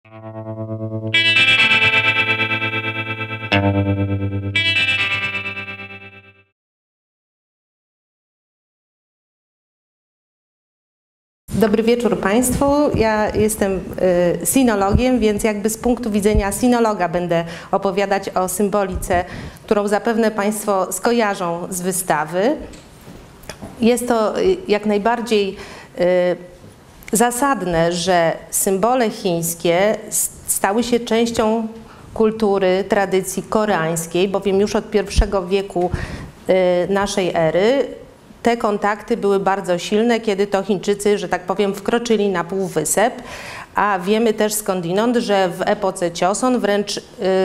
Dobry wieczór Państwu. Ja jestem sinologiem, więc jakby z punktu widzenia sinologa będę opowiadać o symbolice, którą zapewne Państwo skojarzą z wystawy. Jest to jak najbardziej zasadne, że symbole chińskie stały się częścią kultury, tradycji koreańskiej, bowiem już od I wieku naszej ery te kontakty były bardzo silne, kiedy to Chińczycy, że tak powiem, wkroczyli na Półwysep, a wiemy też skądinąd, że w epoce Joseon wręcz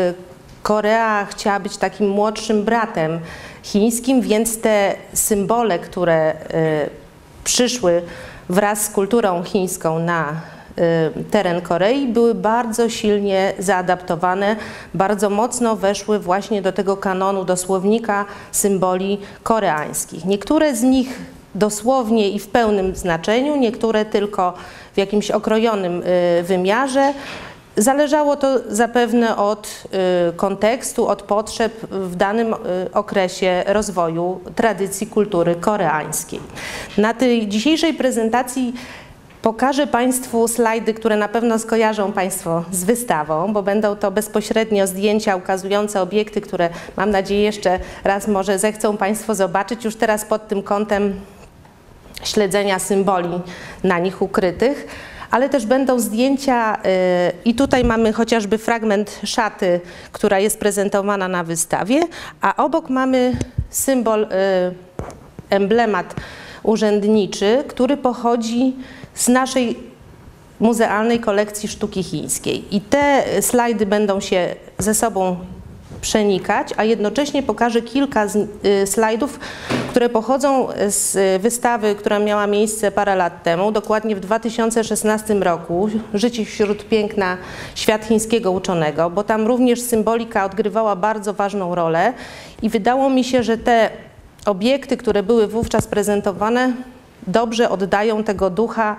Korea chciała być takim młodszym bratem chińskim, więc te symbole, które przyszły wraz z kulturą chińską na teren Korei, były bardzo silnie zaadaptowane, bardzo mocno weszły właśnie do tego kanonu, do słownika symboli koreańskich. Niektóre z nich dosłownie i w pełnym znaczeniu, niektóre tylko w jakimś okrojonym wymiarze. Zależało to zapewne od kontekstu, od potrzeb w danym okresie rozwoju tradycji kultury koreańskiej. Na tej dzisiejszej prezentacji pokażę Państwu slajdy, które na pewno skojarzą Państwo z wystawą, bo będą to bezpośrednio zdjęcia ukazujące obiekty, które mam nadzieję jeszcze raz może zechcą Państwo zobaczyć już teraz pod tym kątem śledzenia symboli na nich ukrytych, ale też będą zdjęcia i tutaj mamy chociażby fragment szaty, która jest prezentowana na wystawie, a obok mamy symbol, emblemat urzędniczy, który pochodzi z naszej muzealnej kolekcji sztuki chińskiej. I te slajdy będą się ze sobą przenikać, a jednocześnie pokażę kilka slajdów, które pochodzą z wystawy, która miała miejsce parę lat temu, dokładnie w 2016 roku, Życie wśród piękna, świat chińskiego uczonego, bo tam również symbolika odgrywała bardzo ważną rolę i wydało mi się, że te obiekty, które były wówczas prezentowane, dobrze oddają tego ducha,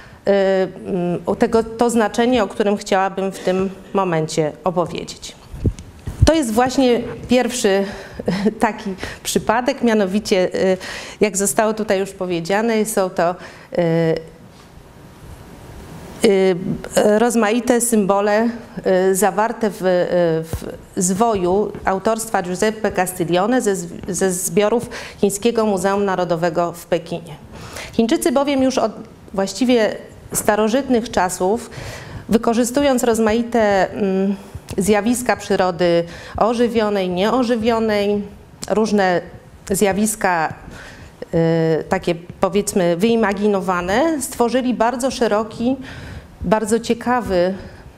to znaczenie, o którym chciałabym w tym momencie opowiedzieć. To jest właśnie pierwszy taki przypadek, mianowicie, jak zostało tutaj już powiedziane, są to rozmaite symbole zawarte w zwoju autorstwa Giuseppe Castiglione ze zbiorów Chińskiego Muzeum Narodowego w Pekinie. Chińczycy bowiem już od właściwie starożytnych czasów, wykorzystując rozmaite zjawiska przyrody ożywionej, nieożywionej, różne zjawiska takie powiedzmy wyimaginowane, stworzyli bardzo szeroki, bardzo ciekawy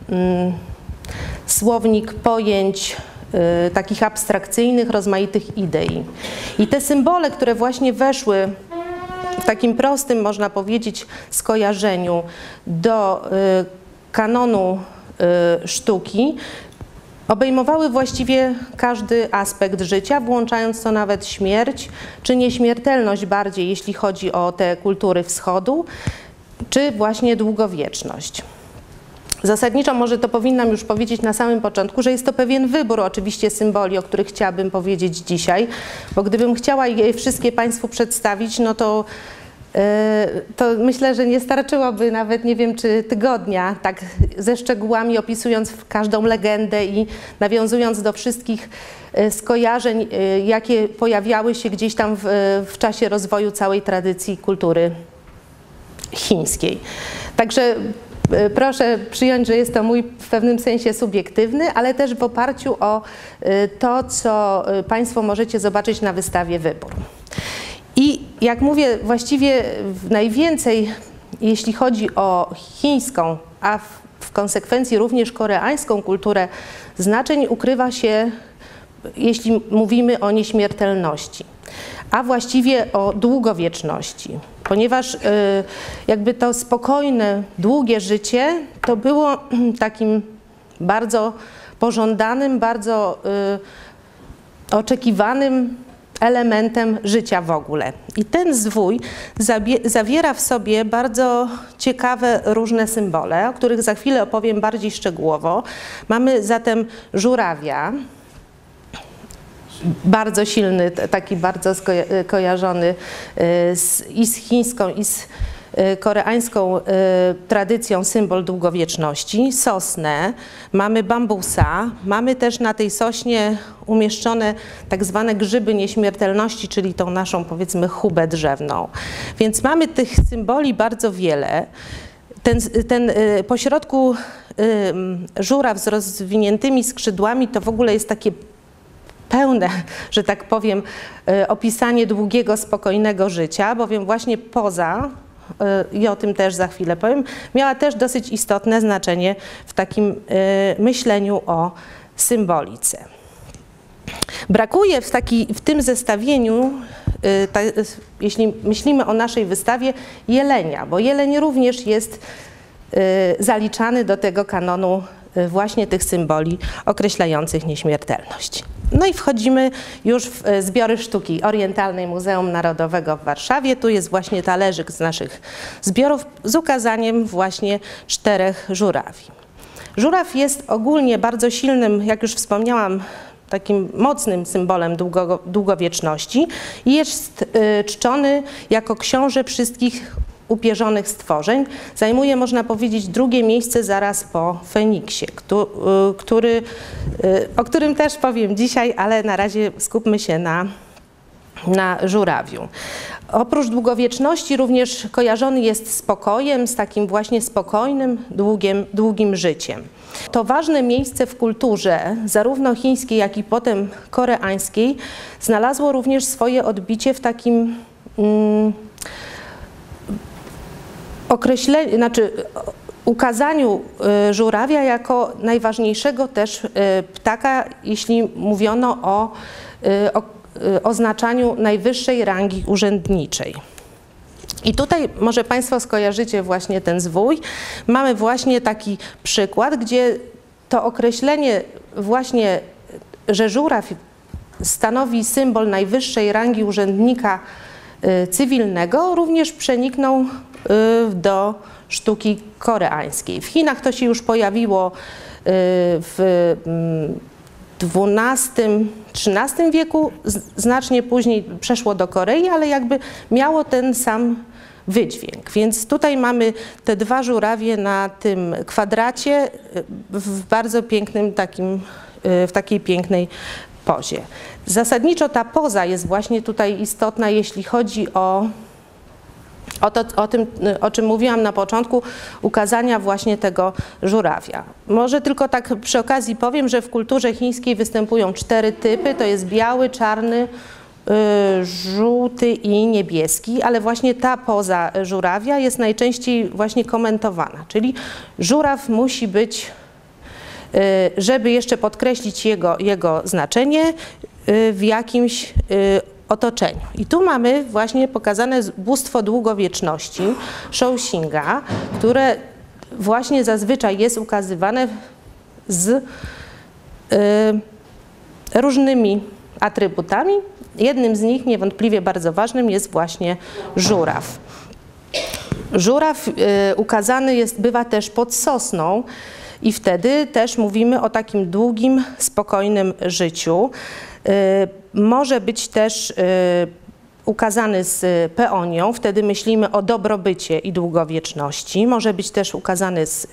słownik pojęć takich abstrakcyjnych, rozmaitych idei. I te symbole, które właśnie weszły w takim prostym, można powiedzieć, skojarzeniu do kanonu sztuki, obejmowały właściwie każdy aspekt życia, włączając to nawet śmierć, czy nieśmiertelność bardziej, jeśli chodzi o te kultury wschodu, czy właśnie długowieczność. Zasadniczo może to powinnam już powiedzieć na samym początku, że jest to pewien wybór oczywiście symboli, o których chciałabym powiedzieć dzisiaj, bo gdybym chciała je wszystkie Państwu przedstawić, no to myślę, że nie starczyłoby nawet, nie wiem, czy tygodnia, tak ze szczegółami opisując każdą legendę i nawiązując do wszystkich skojarzeń, jakie pojawiały się gdzieś tam w czasie rozwoju całej tradycji kultury chińskiej. Także proszę przyjąć, że jest to mój w pewnym sensie subiektywny, ale też w oparciu o to, co Państwo możecie zobaczyć na wystawie wybór. I jak mówię, właściwie najwięcej, jeśli chodzi o chińską, a w konsekwencji również koreańską kulturę, znaczeń ukrywa się, jeśli mówimy o nieśmiertelności, a właściwie o długowieczności. Ponieważ jakby to spokojne, długie życie to było takim bardzo pożądanym, bardzo oczekiwanym elementem życia w ogóle. I ten zwój zawiera w sobie bardzo ciekawe różne symbole, o których za chwilę opowiem bardziej szczegółowo. Mamy zatem żurawia, bardzo silny, taki bardzo kojarzony i z chińską, i z koreańską tradycją symbol długowieczności, sosnę, mamy bambusa, mamy też na tej sośnie umieszczone tak zwane grzyby nieśmiertelności, czyli tą naszą, powiedzmy, chubę drzewną. Więc mamy tych symboli bardzo wiele. Ten pośrodku żuraw z rozwiniętymi skrzydłami to w ogóle jest takie pełne, że tak powiem, opisanie długiego, spokojnego życia, bowiem właśnie poza, i o tym też za chwilę powiem, miała też dosyć istotne znaczenie w takim myśleniu o symbolice. Brakuje w tym zestawieniu, jeśli myślimy o naszej wystawie, jelenia, bo jeleń również jest zaliczany do tego kanonu właśnie tych symboli określających nieśmiertelność. No i wchodzimy już w zbiory sztuki orientalnej Muzeum Narodowego w Warszawie. Tu jest właśnie talerzyk z naszych zbiorów z ukazaniem właśnie 4 żurawi. Żuraw jest ogólnie bardzo silnym, jak już wspomniałam, takim mocnym symbolem długowieczności i jest czczony jako książę wszystkich upierzonych stworzeń. Zajmuje, można powiedzieć, drugie miejsce zaraz po Feniksie, o którym też powiem dzisiaj, ale na razie skupmy się na żurawiu. Oprócz długowieczności również kojarzony jest z spokojem, z takim właśnie spokojnym, długim życiem. To ważne miejsce w kulturze, zarówno chińskiej, jak i potem koreańskiej, znalazło również swoje odbicie w takim ukazaniu żurawia jako najważniejszego też ptaka, jeśli mówiono o oznaczaniu najwyższej rangi urzędniczej. I tutaj może Państwo skojarzycie właśnie ten zwój. Mamy właśnie taki przykład, gdzie to określenie właśnie, że żuraw stanowi symbol najwyższej rangi urzędnika cywilnego, również przeniknął do sztuki koreańskiej. W Chinach to się już pojawiło w XII-XIII wieku, znacznie później przeszło do Korei, ale jakby miało ten sam wydźwięk. Więc tutaj mamy te 2 żurawie na tym kwadracie w bardzo pięknym w takiej pięknej pozie. Zasadniczo ta poza jest właśnie tutaj istotna, jeśli chodzi o tym, o czym mówiłam na początku, ukazania właśnie tego żurawia. Może tylko tak przy okazji powiem, że w kulturze chińskiej występują 4 typy, to jest biały, czarny, żółty i niebieski, ale właśnie ta poza żurawia jest najczęściej właśnie komentowana, czyli żuraw musi być, żeby jeszcze podkreślić jego znaczenie, w jakimś otoczeniu. I tu mamy właśnie pokazane bóstwo długowieczności, Shouxinga, które właśnie zazwyczaj jest ukazywane z różnymi atrybutami. Jednym z nich, niewątpliwie bardzo ważnym, jest właśnie żuraw. Żuraw ukazany bywa też pod sosną i wtedy też mówimy o takim długim, spokojnym życiu. Może być też ukazany z peonią, wtedy myślimy o dobrobycie i długowieczności. Może być też ukazany z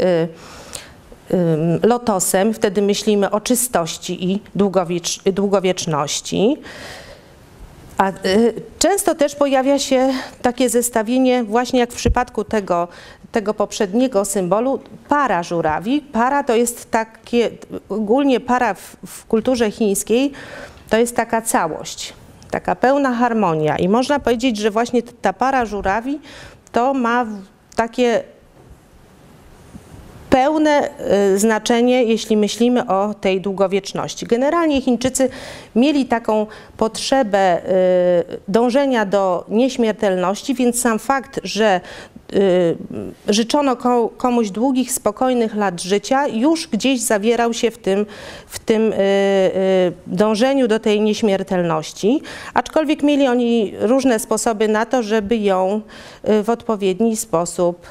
lotosem, wtedy myślimy o czystości i długowieczności. A często też pojawia się takie zestawienie, właśnie jak w przypadku tego poprzedniego symbolu, para żurawi. Para to jest takie, ogólnie para w kulturze chińskiej to jest taka całość, taka pełna harmonia i można powiedzieć, że właśnie ta para żurawi to ma takie pełne znaczenie, jeśli myślimy o tej długowieczności. Generalnie Chińczycy mieli taką potrzebę dążenia do nieśmiertelności, więc sam fakt, że życzono komuś długich, spokojnych lat życia, już gdzieś zawierał się w tym dążeniu do tej nieśmiertelności, aczkolwiek mieli oni różne sposoby na to, żeby ją w odpowiedni sposób,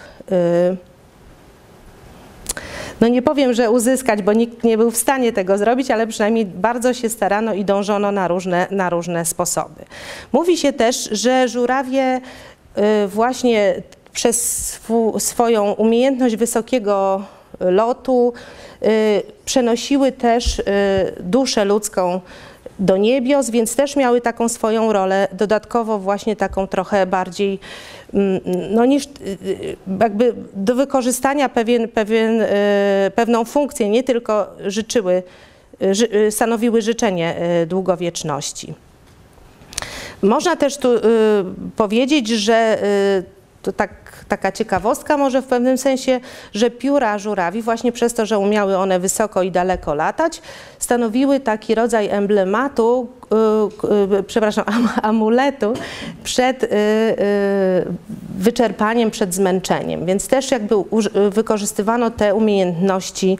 no nie powiem, że uzyskać, bo nikt nie był w stanie tego zrobić, ale przynajmniej bardzo się starano i dążono na różne sposoby. Mówi się też, że żurawie właśnie przez swoją umiejętność wysokiego lotu przenosiły też duszę ludzką do niebios, więc też miały taką swoją rolę, dodatkowo właśnie taką trochę bardziej, no niż jakby do wykorzystania pewną funkcję, nie tylko stanowiły życzenie długowieczności. Można też tu powiedzieć, że to taka ciekawostka może w pewnym sensie, że pióra żurawi właśnie przez to, że umiały one wysoko i daleko latać, stanowiły taki rodzaj emblematu, przepraszam, amuletu przed wyczerpaniem, przed zmęczeniem. Więc też jakby wykorzystywano te umiejętności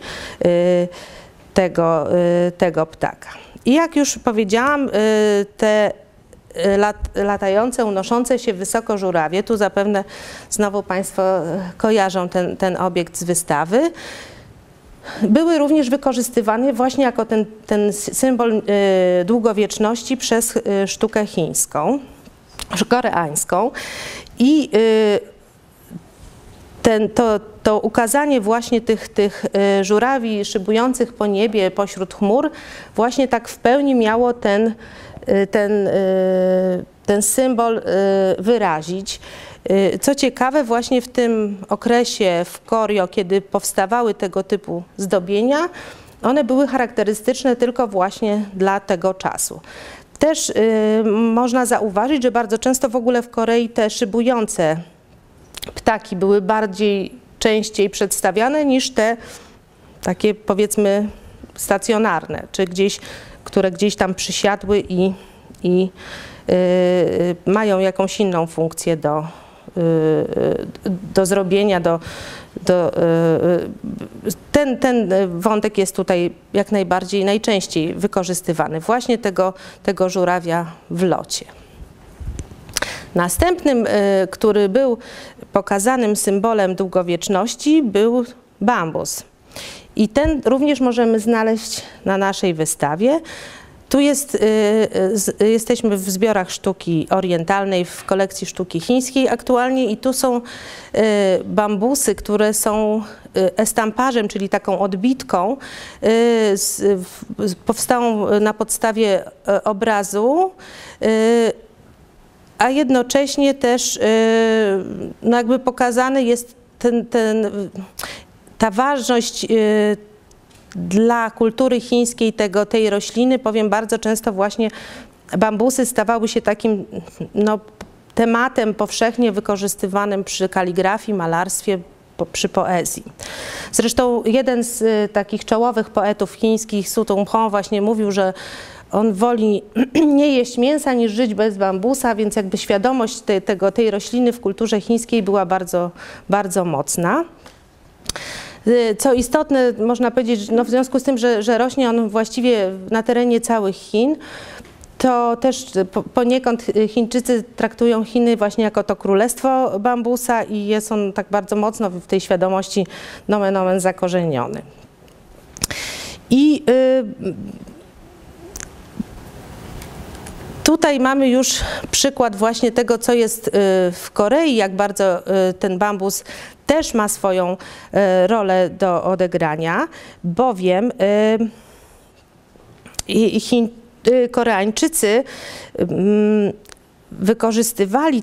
tego ptaka. I jak już powiedziałam, te latające, unoszące się wysoko żurawie, tu zapewne znowu Państwo kojarzą ten obiekt z wystawy, były również wykorzystywane właśnie jako ten symbol długowieczności przez sztukę chińską, koreańską i to ukazanie właśnie tych żurawi szybujących po niebie pośród chmur właśnie tak w pełni miało ten symbol wyrazić. Co ciekawe, właśnie w tym okresie w Koryo, kiedy powstawały tego typu zdobienia, one były charakterystyczne tylko właśnie dla tego czasu. Też można zauważyć, że bardzo często w ogóle w Korei te szybujące ptaki były częściej przedstawiane niż te takie, powiedzmy, stacjonarne, czy które gdzieś tam przysiadły i mają jakąś inną funkcję do zrobienia, ten wątek jest tutaj jak najbardziej, najczęściej wykorzystywany, właśnie tego żurawia w locie. Następnym, który był pokazanym symbolem długowieczności, był bambus. I ten również możemy znaleźć na naszej wystawie. Tu jesteśmy w zbiorach sztuki orientalnej, w kolekcji sztuki chińskiej aktualnie i tu są bambusy, które są estamparzem, czyli taką odbitką, powstałą na podstawie obrazu, a jednocześnie też no jakby pokazany jest ta ważność dla kultury chińskiej tej rośliny. Powiem, bardzo często właśnie bambusy stawały się takim tematem powszechnie wykorzystywanym przy kaligrafii, malarstwie, przy poezji. Zresztą jeden z takich czołowych poetów chińskich, Su Tung-ho, właśnie mówił, że on woli nie jeść mięsa niż żyć bez bambusa, więc jakby świadomość tej rośliny w kulturze chińskiej była bardzo, bardzo mocna. Co istotne, można powiedzieć, no w związku z tym, że rośnie on właściwie na terenie całych Chin, to też poniekąd Chińczycy traktują Chiny właśnie jako to królestwo bambusa i jest on tak bardzo mocno w tej świadomości nomen omen zakorzeniony. I tutaj mamy już przykład właśnie tego, co jest w Korei, jak bardzo ten bambus też ma swoją rolę do odegrania, bowiem Koreańczycy wykorzystywali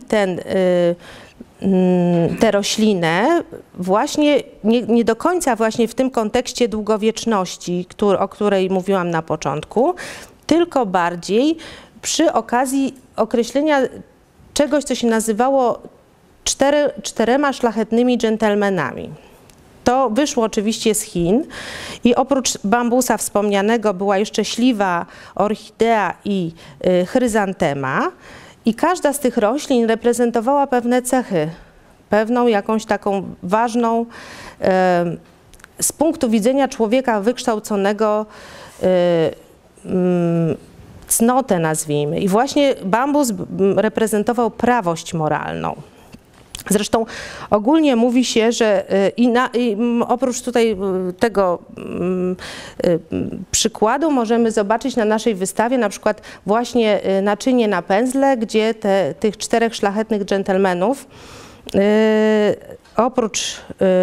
tę roślinę właśnie nie do końca właśnie w tym kontekście długowieczności, o której mówiłam na początku, tylko bardziej przy okazji określenia czegoś, co się nazywało czterema szlachetnymi dżentelmenami. To wyszło oczywiście z Chin i oprócz bambusa wspomnianego była jeszcze śliwa, orchidea i chryzantema i każda z tych roślin reprezentowała pewne cechy pewną jakąś taką ważną z punktu widzenia człowieka wykształconego cnotę, nazwijmy. I właśnie bambus reprezentował prawość moralną. Zresztą ogólnie mówi się, że oprócz tutaj tego przykładu możemy zobaczyć na naszej wystawie na przykład właśnie naczynie na pędzle, gdzie tych 4 szlachetnych dżentelmenów oprócz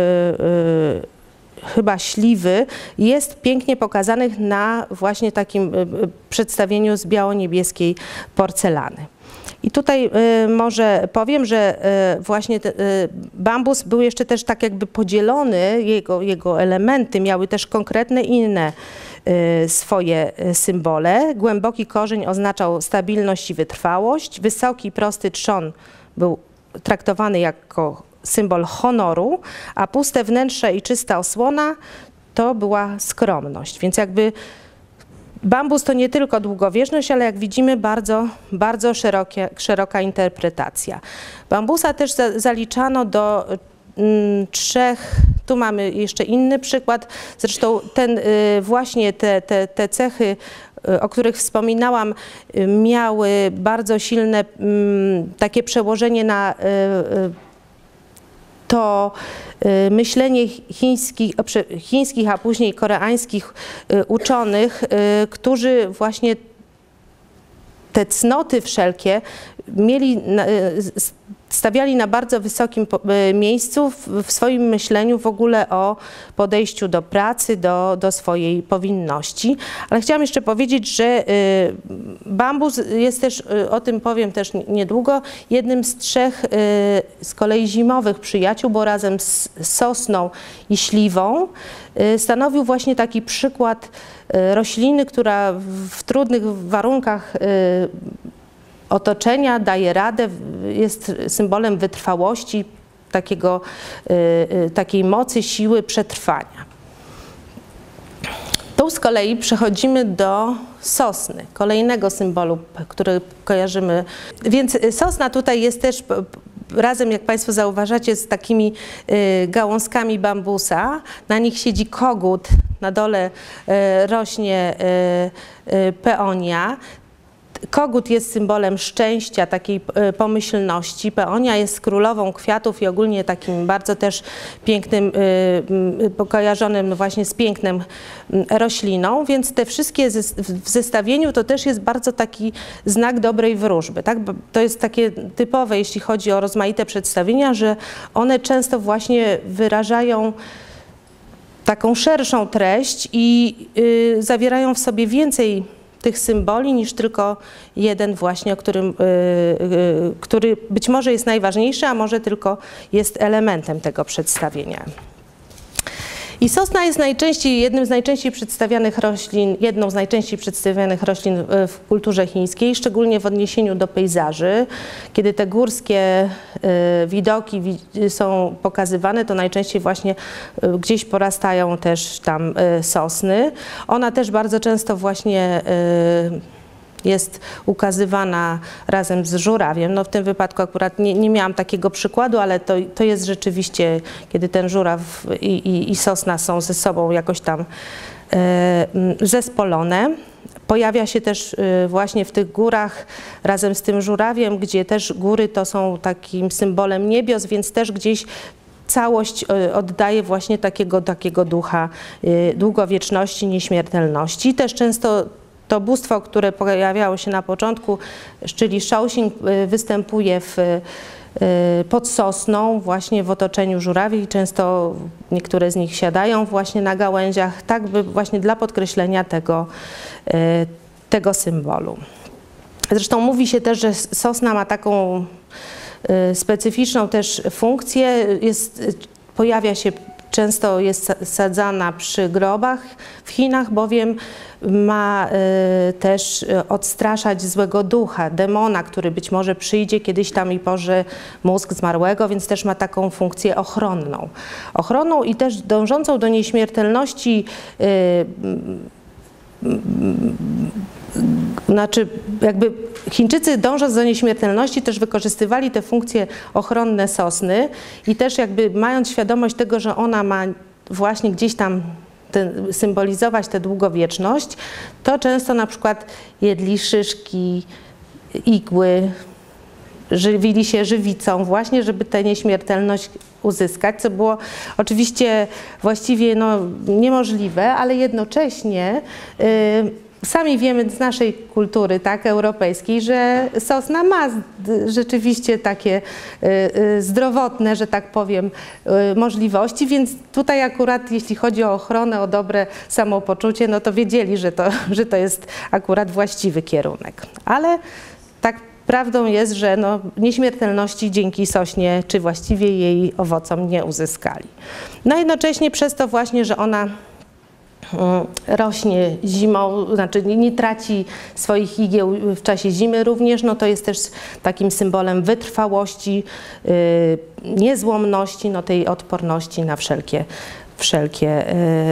chyba śliwy jest pięknie pokazanych na właśnie takim przedstawieniu z biało-niebieskiej porcelany. I tutaj może powiem, że właśnie bambus był jeszcze też tak jakby podzielony, jego elementy miały też konkretne inne swoje symbole. Głęboki korzeń oznaczał stabilność i wytrwałość, wysoki, prosty trzon był traktowany jako symbol honoru, a puste wnętrze i czysta osłona to była skromność. Więc jakby bambus to nie tylko długowieczność, ale jak widzimy bardzo szeroka interpretacja. Bambusa też zaliczano do 3, tu mamy jeszcze inny przykład, zresztą właśnie te cechy, o których wspominałam, miały bardzo silne takie przełożenie na to myślenie chińskich, a później koreańskich uczonych, którzy właśnie te cnoty wszelkie stawiali na bardzo wysokim miejscu w swoim myśleniu w ogóle o podejściu do pracy, do swojej powinności. Ale chciałam jeszcze powiedzieć, że bambus jest też, o tym powiem też niedługo, jednym z 3 z kolei zimowych przyjaciół, bo razem z sosną i śliwą stanowił właśnie taki przykład rośliny, która w trudnych warunkach otoczenia daje radę, jest symbolem wytrwałości, takiej mocy, siły przetrwania. Tu z kolei przechodzimy do sosny, kolejnego symbolu, który kojarzymy. Więc sosna tutaj jest też razem, jak Państwo zauważacie, z takimi gałązkami bambusa. Na nich siedzi kogut, na dole rośnie peonia. Kogut jest symbolem szczęścia, takiej pomyślności. Peonia jest królową kwiatów i ogólnie takim bardzo też pięknym, kojarzonym właśnie z pięknem rośliną, więc te wszystkie w zestawieniu to też jest bardzo taki znak dobrej wróżby. Tak? To jest takie typowe, jeśli chodzi o rozmaite przedstawienia, że one często właśnie wyrażają taką szerszą treść i zawierają w sobie więcej tych symboli niż tylko jeden właśnie, który być może jest najważniejszy, a może tylko jest elementem tego przedstawienia. I sosna jest jedną z najczęściej przedstawianych roślin w kulturze chińskiej, szczególnie w odniesieniu do pejzaży. Kiedy te górskie widoki są pokazywane, to najczęściej właśnie gdzieś porastają też tam sosny. Ona też bardzo często właśnie jest ukazywana razem z żurawiem. No w tym wypadku akurat nie miałam takiego przykładu, ale to jest rzeczywiście, kiedy ten żuraw i sosna są ze sobą jakoś tam zespolone. Pojawia się też właśnie w tych górach razem z tym żurawiem, gdzie też góry to są takim symbolem niebios, więc też gdzieś całość oddaje właśnie takiego ducha długowieczności, nieśmiertelności. Też często to bóstwo, które pojawiało się na początku, czyli Shaoxing, występuje pod sosną, właśnie w otoczeniu żurawi i często niektóre z nich siadają właśnie na gałęziach, tak by właśnie dla podkreślenia tego symbolu. Zresztą mówi się też, że sosna ma taką specyficzną też funkcję, często jest sadzana przy grobach w Chinach, bowiem ma też odstraszać złego ducha, demona, który być może przyjdzie kiedyś tam i pożre mózg zmarłego, więc też ma taką funkcję ochronną. Ochronną i też dążącą do nieśmiertelności znaczy jakby Chińczycy, dążąc do nieśmiertelności, też wykorzystywali te funkcje ochronne sosny i też jakby mając świadomość tego, że ona ma właśnie gdzieś tam symbolizować tę długowieczność, to często na przykład jedli szyszki, igły, żywili się żywicą właśnie, żeby tę nieśmiertelność uzyskać, co było oczywiście właściwie niemożliwe, ale jednocześnie sami wiemy z naszej kultury, tak, europejskiej, że sosna ma rzeczywiście takie zdrowotne, że tak powiem, możliwości, więc tutaj akurat jeśli chodzi o ochronę, o dobre samopoczucie, no to wiedzieli, że to jest akurat właściwy kierunek. Ale tak prawdą jest, że nieśmiertelności dzięki sośnie, czy właściwie jej owocom nie uzyskali. No jednocześnie przez to właśnie, że ona rośnie zimą, znaczy nie traci swoich igieł w czasie zimy również, no to jest też takim symbolem wytrwałości, niezłomności, tej odporności na wszelkie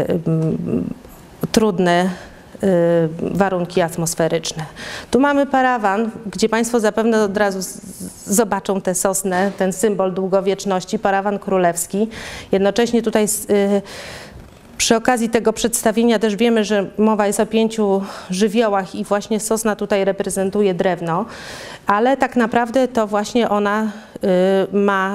trudne warunki atmosferyczne. Tu mamy parawan, gdzie Państwo zapewne od razu zobaczą tę sosnę, ten symbol długowieczności, parawan królewski. Jednocześnie tutaj przy okazji tego przedstawienia też wiemy, że mowa jest o 5 żywiołach i właśnie sosna tutaj reprezentuje drewno, ale tak naprawdę to właśnie ona ma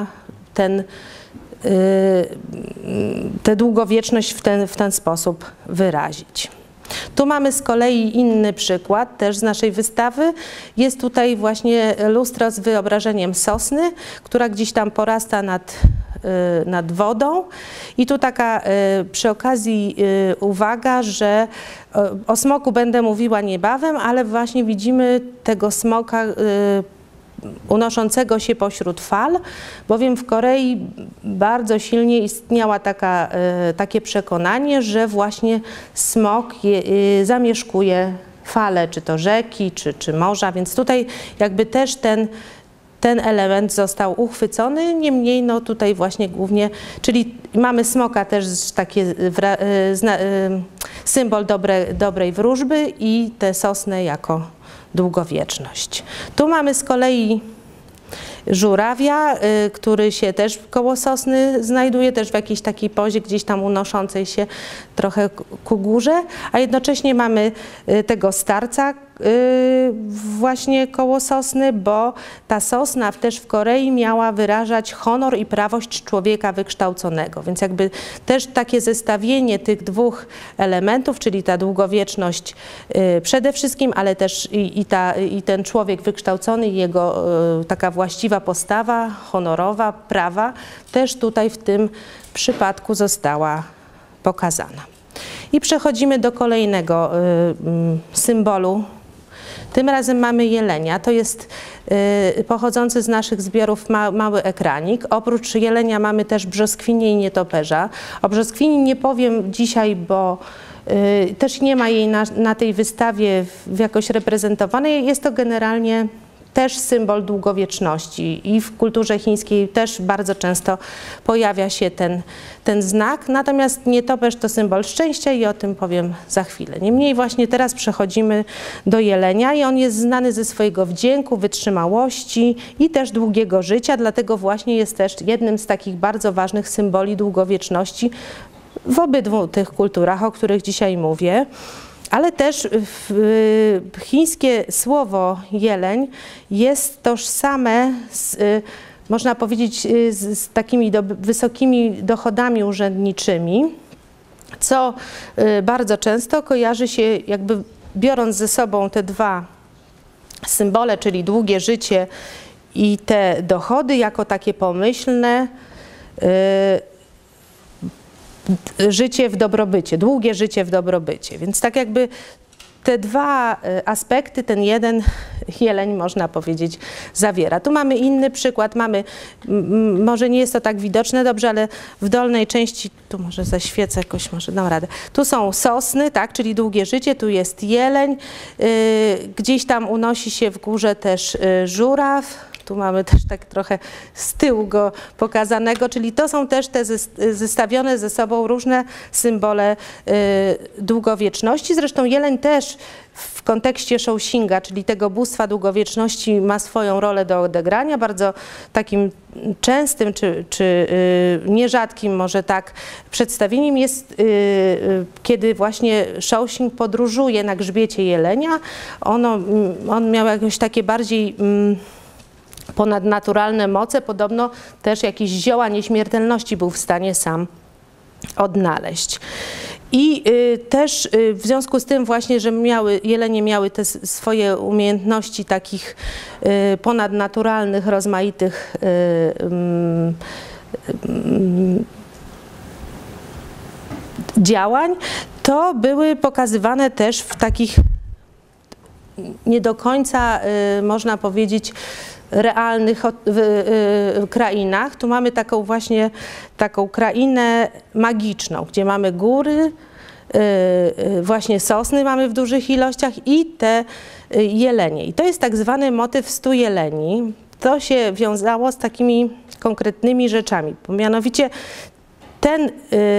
tę długowieczność w ten sposób wyrazić. Tu mamy z kolei inny przykład też z naszej wystawy. Jest tutaj właśnie lustro z wyobrażeniem sosny, która gdzieś tam porasta nad wodą. I tu taka przy okazji uwaga, że o smoku będę mówiła niebawem, ale właśnie widzimy tego smoka unoszącego się pośród fal, bowiem w Korei bardzo silnie istniała takie przekonanie, że właśnie smok zamieszkuje fale, czy to rzeki, czy morza, więc tutaj jakby też ten element został uchwycony, niemniej tutaj właśnie głównie, czyli mamy smoka też takie symbol dobrej wróżby i tę sosnę jako długowieczność. Tu mamy z kolei żurawia, który się też koło sosny znajduje, też w jakiejś takiej pozie gdzieś tam unoszącej się trochę ku górze, a jednocześnie mamy tego starca właśnie koło sosny, bo ta sosna też w Korei miała wyrażać honor i prawość człowieka wykształconego, więc jakby też takie zestawienie tych dwóch elementów, czyli ta długowieczność przede wszystkim, ale też i ten człowiek wykształcony i jego taka właściwa postawa honorowa, prawa, też tutaj w tym przypadku została pokazana. I przechodzimy do kolejnego symbolu. Tym razem mamy jelenia. To jest pochodzący z naszych zbiorów mały ekranik. Oprócz jelenia mamy też brzoskwinię i nietoperza. O brzoskwini nie powiem dzisiaj, bo też nie ma jej na tej wystawie jakoś reprezentowanej. Jest to generalnie też symbol długowieczności i w kulturze chińskiej też bardzo często pojawia się ten znak, natomiast nietoperz to symbol szczęścia i o tym powiem za chwilę. Niemniej właśnie teraz przechodzimy do jelenia i on jest znany ze swojego wdzięku, wytrzymałości i też długiego życia, dlatego właśnie jest też jednym z takich bardzo ważnych symboli długowieczności w obydwu tych kulturach, o których dzisiaj mówię. Ale też chińskie słowo jeleń jest tożsame można powiedzieć, z takimi wysokimi dochodami urzędniczymi, co bardzo często kojarzy się, jakby biorąc ze sobą te dwa symbole, czyli długie życie i te dochody, jako takie pomyślne, życie w dobrobycie, długie życie w dobrobycie. Więc tak jakby te dwa aspekty, ten jeden jeleń, można powiedzieć, zawiera. Tu mamy inny przykład, może nie jest to tak widoczne dobrze, ale w dolnej części, tu może zaświecę jakoś, może dam radę. Tu są sosny, tak, czyli długie życie, tu jest jeleń, gdzieś tam unosi się w górze też żuraw, Tu mamy też tak trochę z tyłu go pokazanego, czyli to są też te zestawione ze sobą różne symbole długowieczności. Zresztą jeleń też w kontekście Shouxinga, czyli tego bóstwa długowieczności, ma swoją rolę do odegrania. Bardzo takim częstym czy nierzadkim może tak przedstawieniem jest, kiedy właśnie Shouxing podróżuje na grzbiecie jelenia. On miał jakieś takie bardziej ponadnaturalne moce, podobno też jakieś zioła nieśmiertelności był w stanie sam odnaleźć. I też w związku z tym właśnie, że jelenie miały te swoje umiejętności takich ponadnaturalnych, rozmaitych działań, to były pokazywane też w takich nie do końca, można powiedzieć, realnych krainach. Tu mamy taką krainę magiczną, gdzie mamy góry, właśnie sosny mamy w dużych ilościach i te jelenie. I to jest tak zwany motyw 100 jeleni. To się wiązało z takimi konkretnymi rzeczami. Mianowicie ten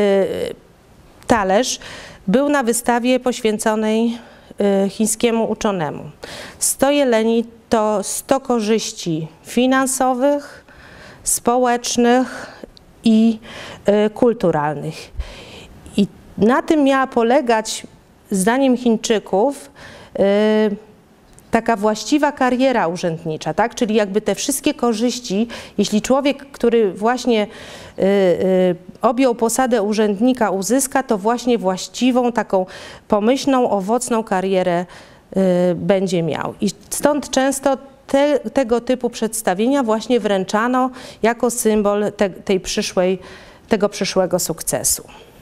talerz był na wystawie poświęconej chińskiemu uczonemu. 100 jeleni to 100 korzyści finansowych, społecznych i kulturalnych. I na tym miała polegać, zdaniem Chińczyków, taka właściwa kariera urzędnicza, tak? Czyli jakby te wszystkie korzyści, jeśli człowiek, który właśnie objął posadę urzędnika, uzyska, to właśnie właściwą, taką pomyślną, owocną karierę będzie miał. I stąd często tego typu przedstawienia właśnie wręczano jako symbol tego przyszłego sukcesu.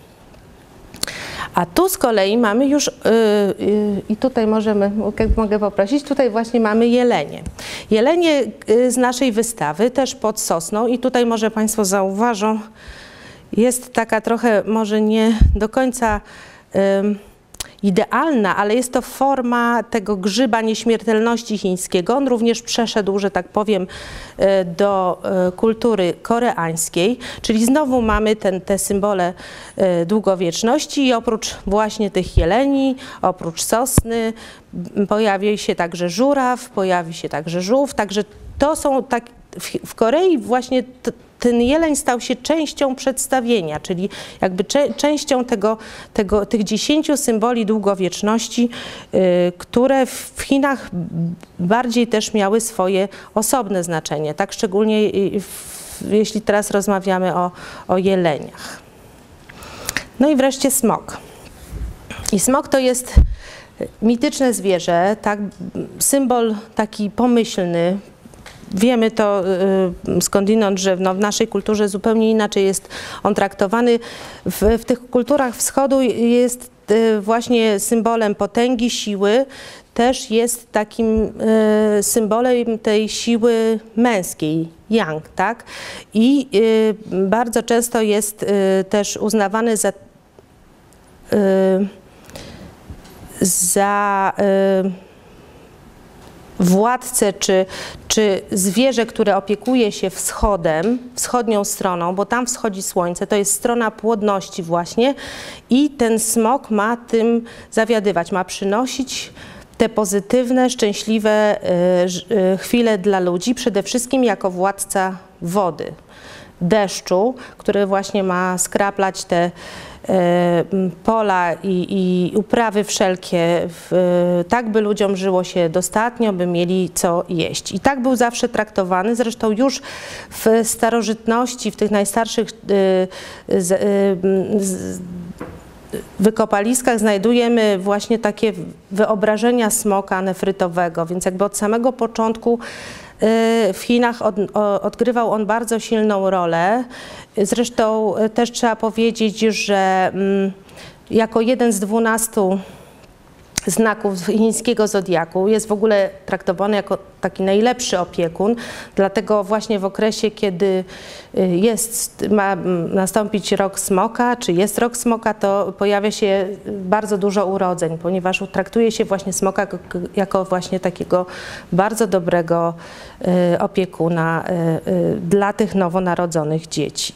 A tu z kolei mamy już, i tutaj mogę poprosić, tutaj właśnie mamy jelenie. Jelenie z naszej wystawy, też pod sosną, i tutaj może Państwo zauważą, jest taka trochę może nie do końca idealna, ale jest to forma tego grzyba nieśmiertelności chińskiego. On również przeszedł, że tak powiem, do kultury koreańskiej, czyli znowu mamy te symbole długowieczności i oprócz właśnie tych jeleni, oprócz sosny pojawi się także żuraw, pojawi się także żółw, także to są tak, w Korei właśnie ten jeleń stał się częścią przedstawienia, czyli jakby częścią tych 10 symboli długowieczności, które w Chinach bardziej też miały swoje osobne znaczenie, tak szczególnie jeśli teraz rozmawiamy o jeleniach. No i wreszcie smok. I smok to jest mityczne zwierzę, tak, symbol taki pomyślny. Wiemy to skądinąd, że w naszej kulturze zupełnie inaczej jest on traktowany. W tych kulturach wschodu jest właśnie symbolem potęgi, siły. Też jest takim symbolem tej siły męskiej, yang, tak? I bardzo często jest też uznawany za władcę czy zwierzę, które opiekuje się wschodnią stroną, bo tam wschodzi słońce, to jest strona płodności właśnie i ten smok ma tym zawiadywać, ma przynosić te pozytywne, szczęśliwe chwile dla ludzi, przede wszystkim jako władca wody, deszczu, który właśnie ma skraplać te pola i uprawy wszelkie, tak by ludziom żyło się dostatnio, by mieli co jeść. I tak był zawsze traktowany, zresztą już w starożytności, w tych najstarszych wykopaliskach znajdujemy właśnie takie wyobrażenia smoka nefrytowego, więc jakby od samego początku w Chinach odgrywał on bardzo silną rolę. Zresztą też trzeba powiedzieć, że jako jeden z 12 znaków chińskiego zodiaku. Jest w ogóle traktowany jako taki najlepszy opiekun, dlatego właśnie w okresie, kiedy ma nastąpić rok smoka, czy jest rok smoka, to pojawia się bardzo dużo urodzeń, ponieważ traktuje się właśnie smoka jako właśnie takiego bardzo dobrego opiekuna dla tych nowonarodzonych dzieci.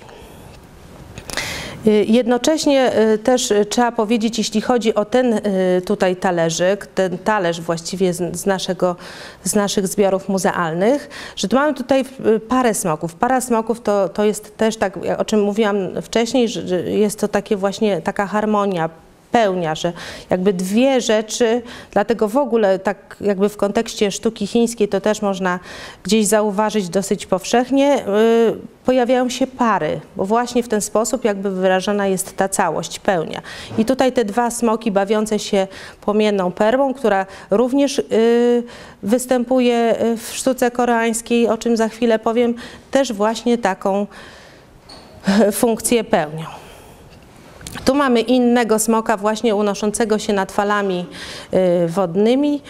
Jednocześnie też trzeba powiedzieć, jeśli chodzi o ten tutaj talerzyk, ten talerz właściwie z naszych zbiorów muzealnych, że tu mamy tutaj parę smoków. Para smoków to jest też tak, o czym mówiłam wcześniej, że jest to takie właśnie taka harmonia, pełnia, że jakby dwie rzeczy, dlatego w ogóle tak jakby w kontekście sztuki chińskiej to też można gdzieś zauważyć dosyć powszechnie, pojawiają się pary, bo właśnie w ten sposób jakby wyrażana jest ta całość, pełnia. I tutaj te dwa smoki bawiące się płomienną perłą, która również występuje w sztuce koreańskiej, o czym za chwilę powiem, też właśnie taką funkcję pełnią. Tu mamy innego smoka właśnie unoszącego się nad falami wodnymi,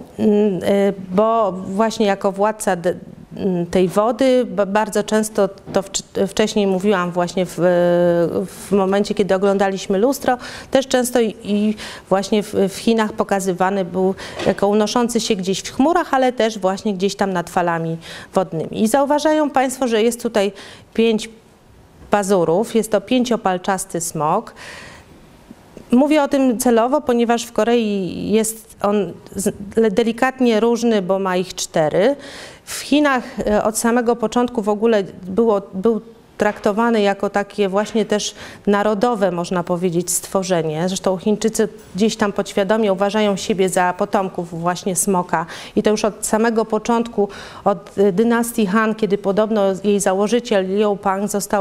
bo właśnie jako władca tej wody bardzo często, to wcześniej mówiłam właśnie w momencie, kiedy oglądaliśmy lustro, też często i właśnie w Chinach pokazywany był jako unoszący się gdzieś w chmurach, ale też właśnie gdzieś tam nad falami wodnymi. I zauważają Państwo, że jest tutaj 5 pazurów, jest to 5-palczasty smok. Mówię o tym celowo, ponieważ w Korei jest on delikatnie różny, bo ma ich 4. W Chinach od samego początku w ogóle był traktowany jako takie właśnie też narodowe, można powiedzieć, stworzenie. Zresztą Chińczycy gdzieś tam podświadomie uważają siebie za potomków właśnie smoka. I to już od samego początku, od dynastii Han, kiedy podobno jej założyciel Liu Pang został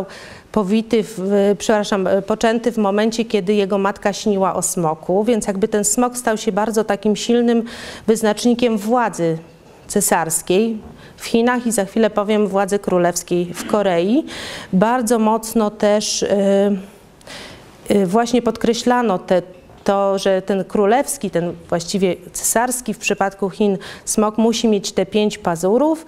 poczęty w momencie, kiedy jego matka śniła o smoku, więc jakby ten smok stał się bardzo takim silnym wyznacznikiem władzy cesarskiej w Chinach i za chwilę powiem władzy królewskiej w Korei. Bardzo mocno też właśnie podkreślano to, że ten królewski, ten właściwie cesarski w przypadku Chin smok musi mieć te 5 pazurów.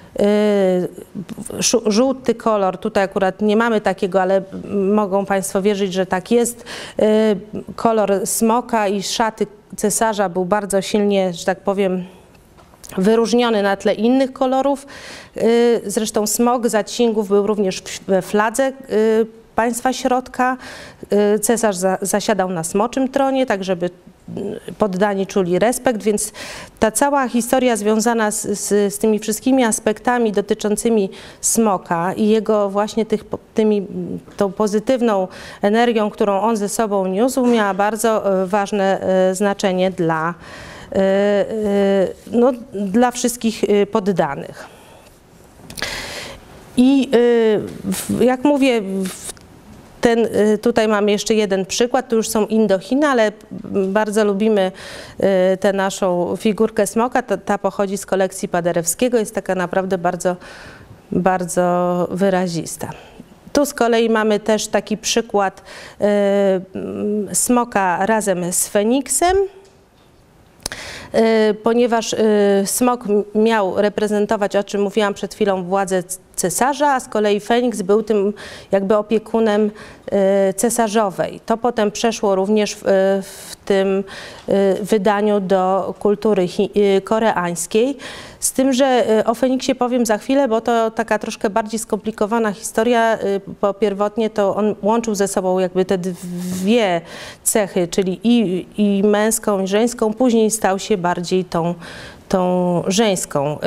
Żółty kolor, tutaj akurat nie mamy takiego, ale mogą Państwo wierzyć, że tak jest. Kolor smoka i szaty cesarza był bardzo silnie, że tak powiem, wyróżniony na tle innych kolorów. Zresztą smok Zacingów był również we fladze państwa środka. Cesarz zasiadał na smoczym tronie, tak żeby poddani czuli respekt, więc ta cała historia związana z tymi wszystkimi aspektami dotyczącymi smoka i jego właśnie tą pozytywną energią, którą on ze sobą niósł, miała bardzo ważne znaczenie dla wszystkich poddanych. I jak mówię, tutaj mamy jeszcze jeden przykład, tu już są Indochiny, ale bardzo lubimy tę naszą figurkę smoka, ta pochodzi z kolekcji Paderewskiego, jest taka naprawdę bardzo, bardzo wyrazista. Tu z kolei mamy też taki przykład smoka razem z Feniksem, ponieważ smok miał reprezentować, o czym mówiłam przed chwilą, władzę cesarza, a z kolei Feniks był tym jakby opiekunem cesarzowej. To potem przeszło również w tym wydaniu do kultury koreańskiej. Z tym, że o Feniksie powiem za chwilę, bo to taka troszkę bardziej skomplikowana historia, bo pierwotnie to on łączył ze sobą jakby te dwie cechy, czyli i męską, i żeńską. Później stał się bardziej tą żeńską,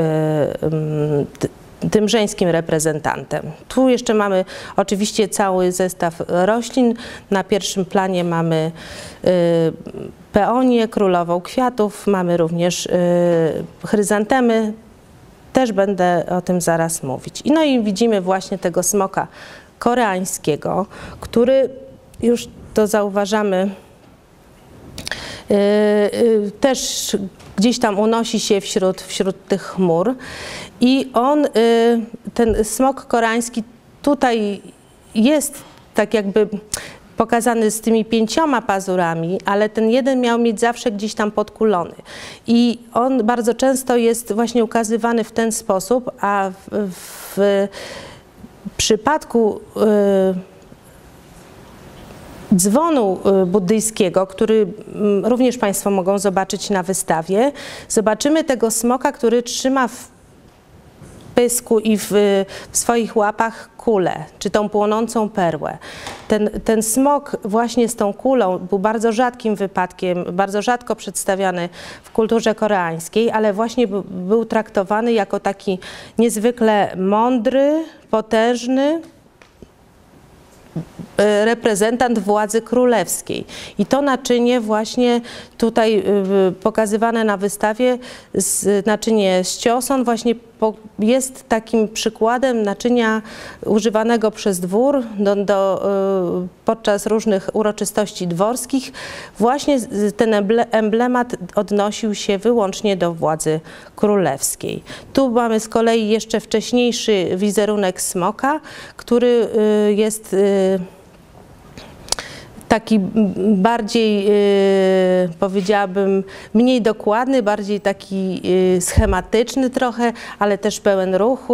tym żeńskim reprezentantem. Tu jeszcze mamy oczywiście cały zestaw roślin. Na pierwszym planie mamy peonię, królową kwiatów, mamy również chryzantemy. Też będę o tym zaraz mówić. No i widzimy właśnie tego smoka koreańskiego, który już to zauważamy, też gdzieś tam unosi się wśród tych chmur i on, ten smok koreański tutaj jest tak jakby pokazany z tymi 5 pazurami, ale ten jeden miał mieć zawsze gdzieś tam podkulony. I on bardzo często jest właśnie ukazywany w ten sposób, a w przypadku dzwonu buddyjskiego, który również Państwo mogą zobaczyć na wystawie, zobaczymy tego smoka, który trzyma w pysku i w swoich łapach kulę, czy tą płonącą perłę. Ten smok właśnie z tą kulą był bardzo rzadkim wypadkiem, bardzo rzadko przedstawiany w kulturze koreańskiej, ale właśnie był traktowany jako taki niezwykle mądry, potężny reprezentant władzy królewskiej. I to naczynie właśnie tutaj pokazywane na wystawie, naczynie z cioson, właśnie jest takim przykładem naczynia używanego przez dwór podczas różnych uroczystości dworskich. Właśnie ten emblemat odnosił się wyłącznie do władzy królewskiej. Tu mamy z kolei jeszcze wcześniejszy wizerunek smoka, który jest taki bardziej, powiedziałabym, mniej dokładny, bardziej taki schematyczny trochę, ale też pełen ruchu,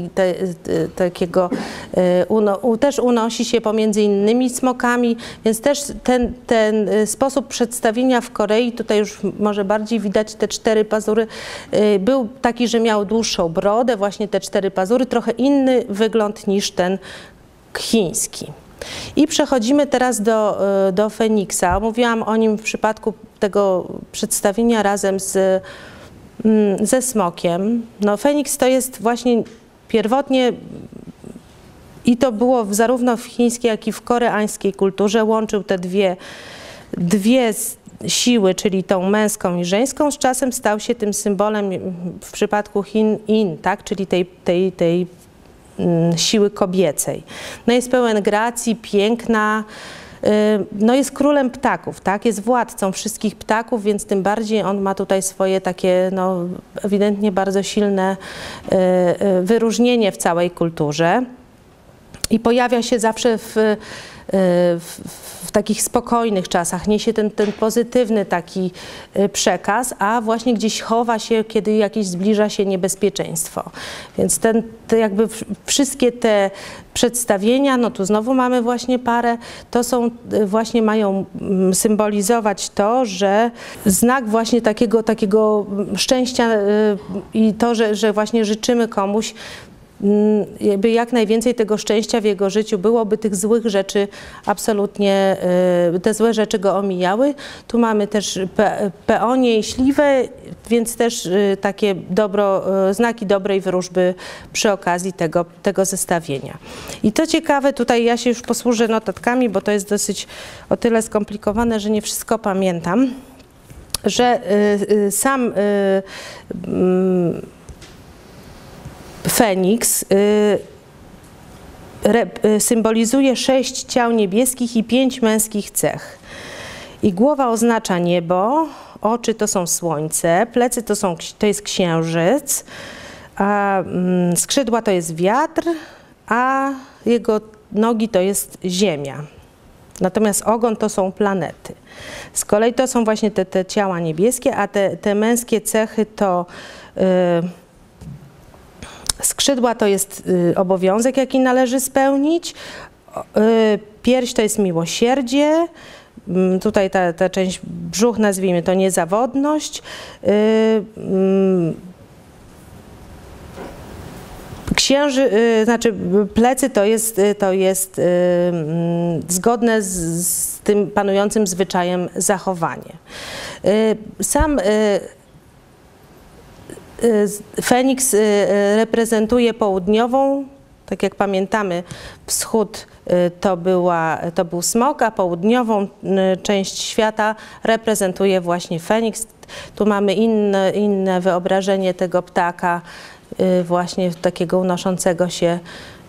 też unosi się pomiędzy innymi smokami, więc też ten sposób przedstawienia w Korei, tutaj już może bardziej widać te 4 pazury, był taki, że miał dłuższą brodę, właśnie te 4 pazury, trochę inny wygląd niż ten chiński. I przechodzimy teraz do Feniksa. Mówiłam o nim w przypadku tego przedstawienia razem ze smokiem. No, Feniks to jest właśnie pierwotnie, i to było zarówno w chińskiej, jak i w koreańskiej kulturze, łączył te dwie siły, czyli tą męską i żeńską. Z czasem stał się tym symbolem w przypadku Chin In, tak? Czyli tej siły kobiecej. No jest pełen gracji, piękna, no jest królem ptaków, tak? Jest władcą wszystkich ptaków, więc tym bardziej on ma tutaj swoje takie, no, ewidentnie bardzo silne wyróżnienie w całej kulturze i pojawia się zawsze w takich spokojnych czasach, niesie ten pozytywny taki przekaz, a właśnie gdzieś chowa się, kiedy jakieś zbliża się niebezpieczeństwo. Więc jakby wszystkie te przedstawienia, no tu znowu mamy właśnie parę, to są właśnie, mają symbolizować to, że znak właśnie takiego szczęścia i to, że właśnie życzymy komuś, jakby jak najwięcej tego szczęścia w jego życiu byłoby, tych złych rzeczy absolutnie, te złe rzeczy go omijały. Tu mamy też peonię i śliwę, więc też takie znaki dobrej wróżby przy okazji tego zestawienia. I to ciekawe, tutaj ja się już posłużę notatkami, bo to jest dosyć o tyle skomplikowane, że nie wszystko pamiętam, że sam Feniks symbolizuje 6 ciał niebieskich i 5 męskich cech. I głowa oznacza niebo, oczy to są słońce, plecy to jest księżyc, a skrzydła to jest wiatr, a jego nogi to jest ziemia. Natomiast ogon to są planety. Z kolei to są właśnie te ciała niebieskie, a te męskie cechy to skrzydła to jest obowiązek, jaki należy spełnić, pierś to jest miłosierdzie, tutaj ta część brzuch, nazwijmy to niezawodność, znaczy plecy to jest zgodne z tym panującym zwyczajem zachowanie. Sam Feniks reprezentuje południową, tak jak pamiętamy, wschód to był smok, a południową część świata reprezentuje właśnie Feniks. Tu mamy inne wyobrażenie tego ptaka, właśnie takiego unoszącego się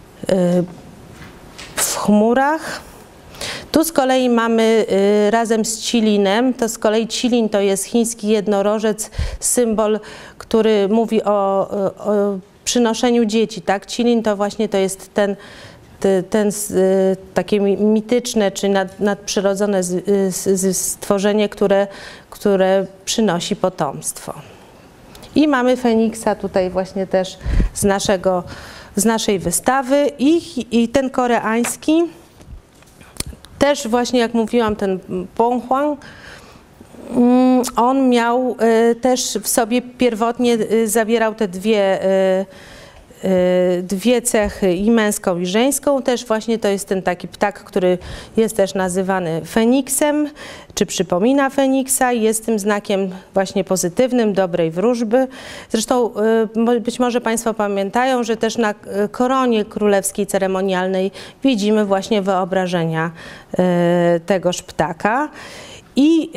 w chmurach. Tu z kolei mamy razem z Qilinem, to z kolei Qilin to jest chiński jednorożec, symbol, który mówi o przynoszeniu dzieci, tak? Qilin to właśnie to jest ten takie mityczne czy nadprzyrodzone stworzenie, które przynosi potomstwo. I mamy Feniksa tutaj właśnie też z naszej wystawy i ten koreański, też właśnie jak mówiłam, ten Bonghuang, on miał też w sobie pierwotnie, zawierał te dwie cechy, i męską, i żeńską. Też właśnie to jest ten taki ptak, który jest też nazywany Feniksem, czy przypomina Feniksa, i jest tym znakiem właśnie pozytywnym, dobrej wróżby. Zresztą być może Państwo pamiętają, że też na koronie królewskiej ceremonialnej widzimy właśnie wyobrażenia tegoż ptaka. I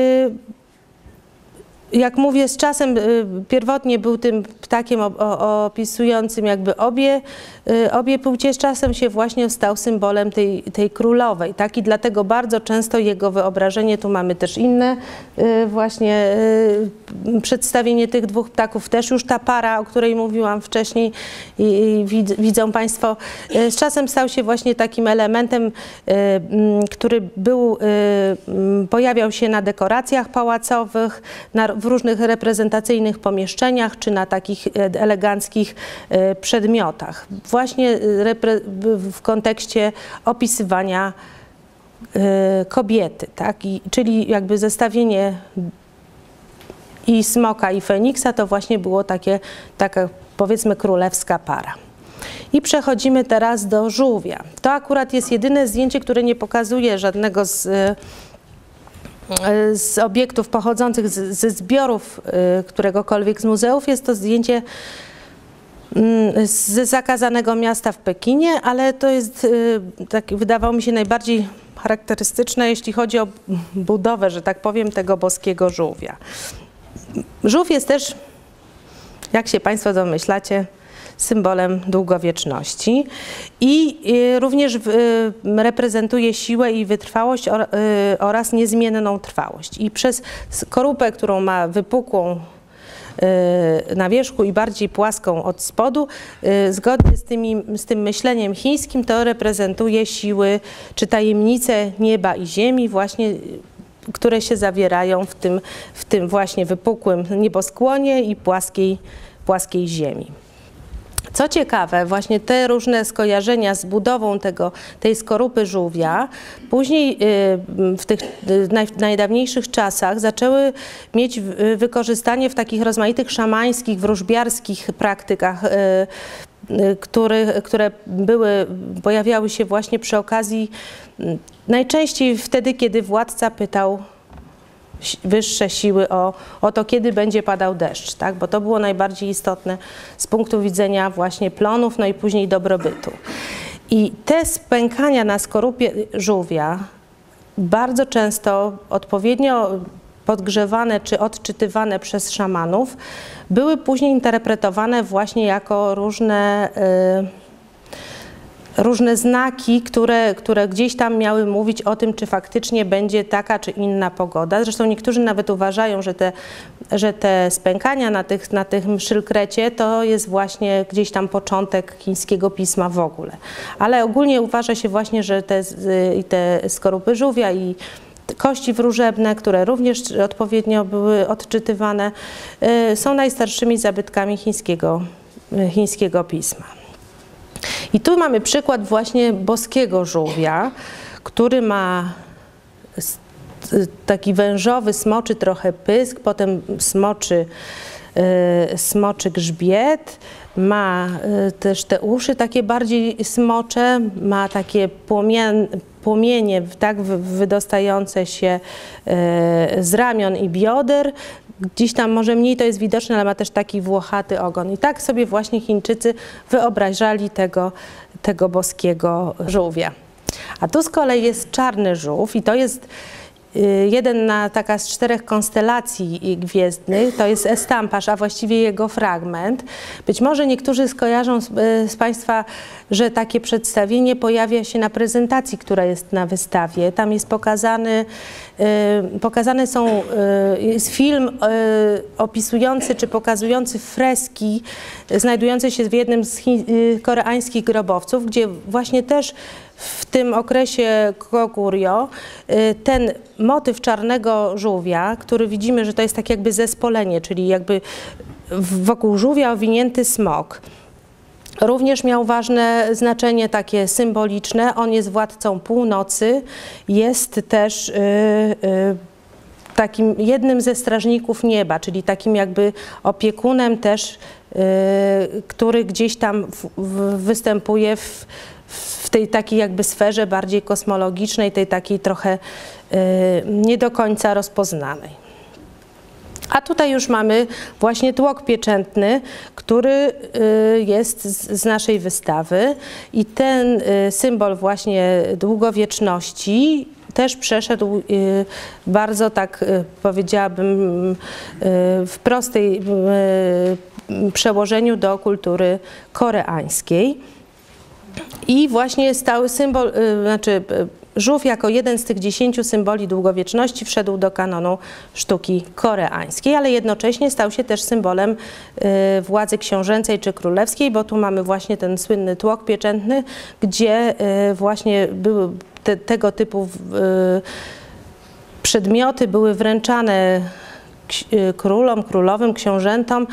jak mówię, z czasem pierwotnie był tym ptakiem opisującym jakby obie płcie, z czasem się właśnie stał symbolem tej królowej, tak? I dlatego bardzo często jego wyobrażenie, tu mamy też inne właśnie przedstawienie tych dwóch ptaków, też już ta para, o której mówiłam wcześniej, i widzą Państwo, z czasem stał się właśnie takim elementem, który pojawiał się na dekoracjach pałacowych, w różnych reprezentacyjnych pomieszczeniach, czy na takich eleganckich przedmiotach. Właśnie w kontekście opisywania kobiety, tak? Czyli jakby zestawienie i smoka, i feniksa to właśnie było taka powiedzmy królewska para. I przechodzimy teraz do żółwia. To akurat jest jedyne zdjęcie, które nie pokazuje żadnego z obiektów pochodzących ze zbiorów któregokolwiek z muzeów. Jest to zdjęcie z zakazanego miasta w Pekinie, ale to jest, tak wydawało mi się, najbardziej charakterystyczne, jeśli chodzi o budowę, że tak powiem, tego boskiego żółwia. Żółw jest też, jak się Państwo domyślacie, symbolem długowieczności i również reprezentuje siłę i wytrwałość oraz niezmienną trwałość. I przez skorupę, którą ma wypukłą na wierzchu i bardziej płaską od spodu, zgodnie z tym myśleniem chińskim, to reprezentuje siły czy tajemnice nieba i ziemi, właśnie, które się zawierają w tym właśnie wypukłym nieboskłonie i płaskiej ziemi. Co ciekawe, właśnie te różne skojarzenia z budową tej skorupy żółwia później w tych najdawniejszych czasach zaczęły mieć wykorzystanie w takich rozmaitych szamańskich, wróżbiarskich praktykach, które pojawiały się właśnie przy okazji, najczęściej wtedy, kiedy władca pytał wyższe siły o to, kiedy będzie padał deszcz, tak? Bo to było najbardziej istotne z punktu widzenia właśnie plonów, no i później dobrobytu. I te spękania na skorupie żółwia bardzo często odpowiednio podgrzewane czy odczytywane przez szamanów były później interpretowane właśnie jako różne znaki, które gdzieś tam miały mówić o tym, czy faktycznie będzie taka czy inna pogoda. Zresztą niektórzy nawet uważają, że te spękania na tym szylkrecie to jest właśnie gdzieś tam początek chińskiego pisma w ogóle. Ale ogólnie uważa się właśnie, że te skorupy żółwia i kości wróżebne, które również odpowiednio były odczytywane, są najstarszymi zabytkami chińskiego pisma. I tu mamy przykład właśnie boskiego żółwia, który ma taki wężowy, smoczy trochę pysk, potem smoczy grzbiet, ma też te uszy takie bardziej smocze, ma takie płomienie tak wydostające się z ramion i bioder. Gdzieś tam może mniej to jest widoczne, ale ma też taki włochaty ogon. I tak sobie właśnie Chińczycy wyobrażali tego boskiego żółwia. A tu z kolei jest czarny żółw i to jest taka z 4 konstelacji gwiezdnych, to jest Estampaż, a właściwie jego fragment. Być może niektórzy skojarzą z Państwa, że takie przedstawienie pojawia się na prezentacji, która jest na wystawie. Tam jest pokazany pokazane są, jest film opisujący czy pokazujący freski znajdujące się w jednym z koreańskich grobowców, gdzie właśnie też w tym okresie Goguryeo ten motyw czarnego żółwia, który widzimy, że to jest tak jakby zespolenie, czyli jakby wokół żółwia owinięty smok, również miał ważne znaczenie takie symboliczne. On jest władcą północy, jest też takim jednym ze strażników nieba, czyli takim jakby opiekunem też, który gdzieś tam występuje w tej takiej jakby sferze bardziej kosmologicznej, tej takiej trochę nie do końca rozpoznanej. A tutaj już mamy właśnie tłok pieczętny, który jest z naszej wystawy i ten symbol właśnie długowieczności też przeszedł bardzo, tak powiedziałabym, w prostej przełożeniu do kultury koreańskiej. I właśnie stały symbol, żółw jako jeden z tych 10 symboli długowieczności wszedł do kanonu sztuki koreańskiej, ale jednocześnie stał się też symbolem władzy książęcej czy królewskiej, bo tu mamy właśnie ten słynny tłok pieczętny, gdzie właśnie były tego typu przedmioty były wręczane królom, królowym, książętom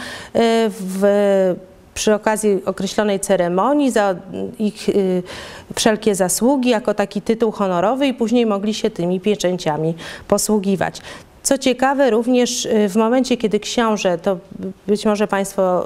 przy okazji określonej ceremonii za ich wszelkie zasługi jako taki tytuł honorowy i później mogli się tymi pieczęciami posługiwać. Co ciekawe, również w momencie, kiedy książę, to być może Państwo,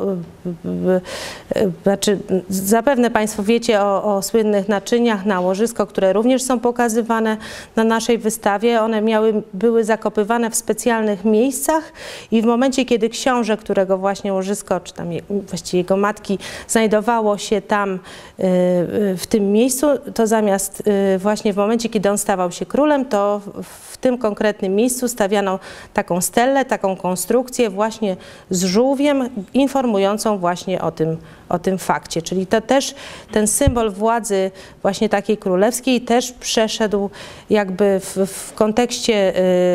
zapewne Państwo wiecie o słynnych naczyniach na łożysko, które również są pokazywane na naszej wystawie. One były zakopywane w specjalnych miejscach i w momencie, kiedy książę, którego właśnie łożysko, czy tam właściwie jego matki, znajdowało się tam w tym miejscu, to zamiast właśnie w momencie, kiedy on stawał się królem, to w tym konkretnym miejscu stawiano taką stellę, taką konstrukcję właśnie z żółwiem informującą właśnie o tym fakcie. Czyli to też ten symbol władzy właśnie takiej królewskiej też przeszedł jakby w kontekście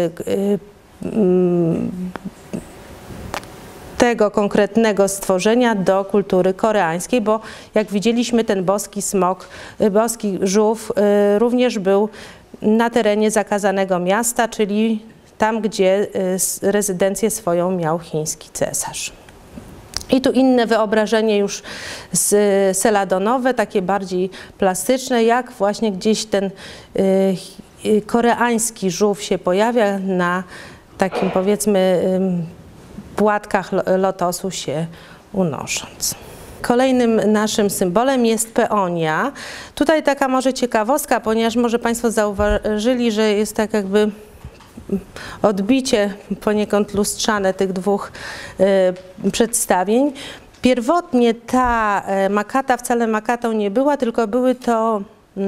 tego konkretnego stworzenia do kultury koreańskiej, bo jak widzieliśmy, ten boski smok, boski żółw również był na terenie zakazanego miasta, czyli tam, gdzie rezydencję swoją miał chiński cesarz. I tu inne wyobrażenie już seladonowe, takie bardziej plastyczne, jak właśnie gdzieś ten koreański żółw się pojawia na takim, powiedzmy, płatkach lotosu się unosząc. Kolejnym naszym symbolem jest peonia. Tutaj taka może ciekawostka, ponieważ może Państwo zauważyli, że jest tak jakby odbicie poniekąd lustrzane tych dwóch przedstawień. Pierwotnie ta makata wcale makatą nie była, tylko były to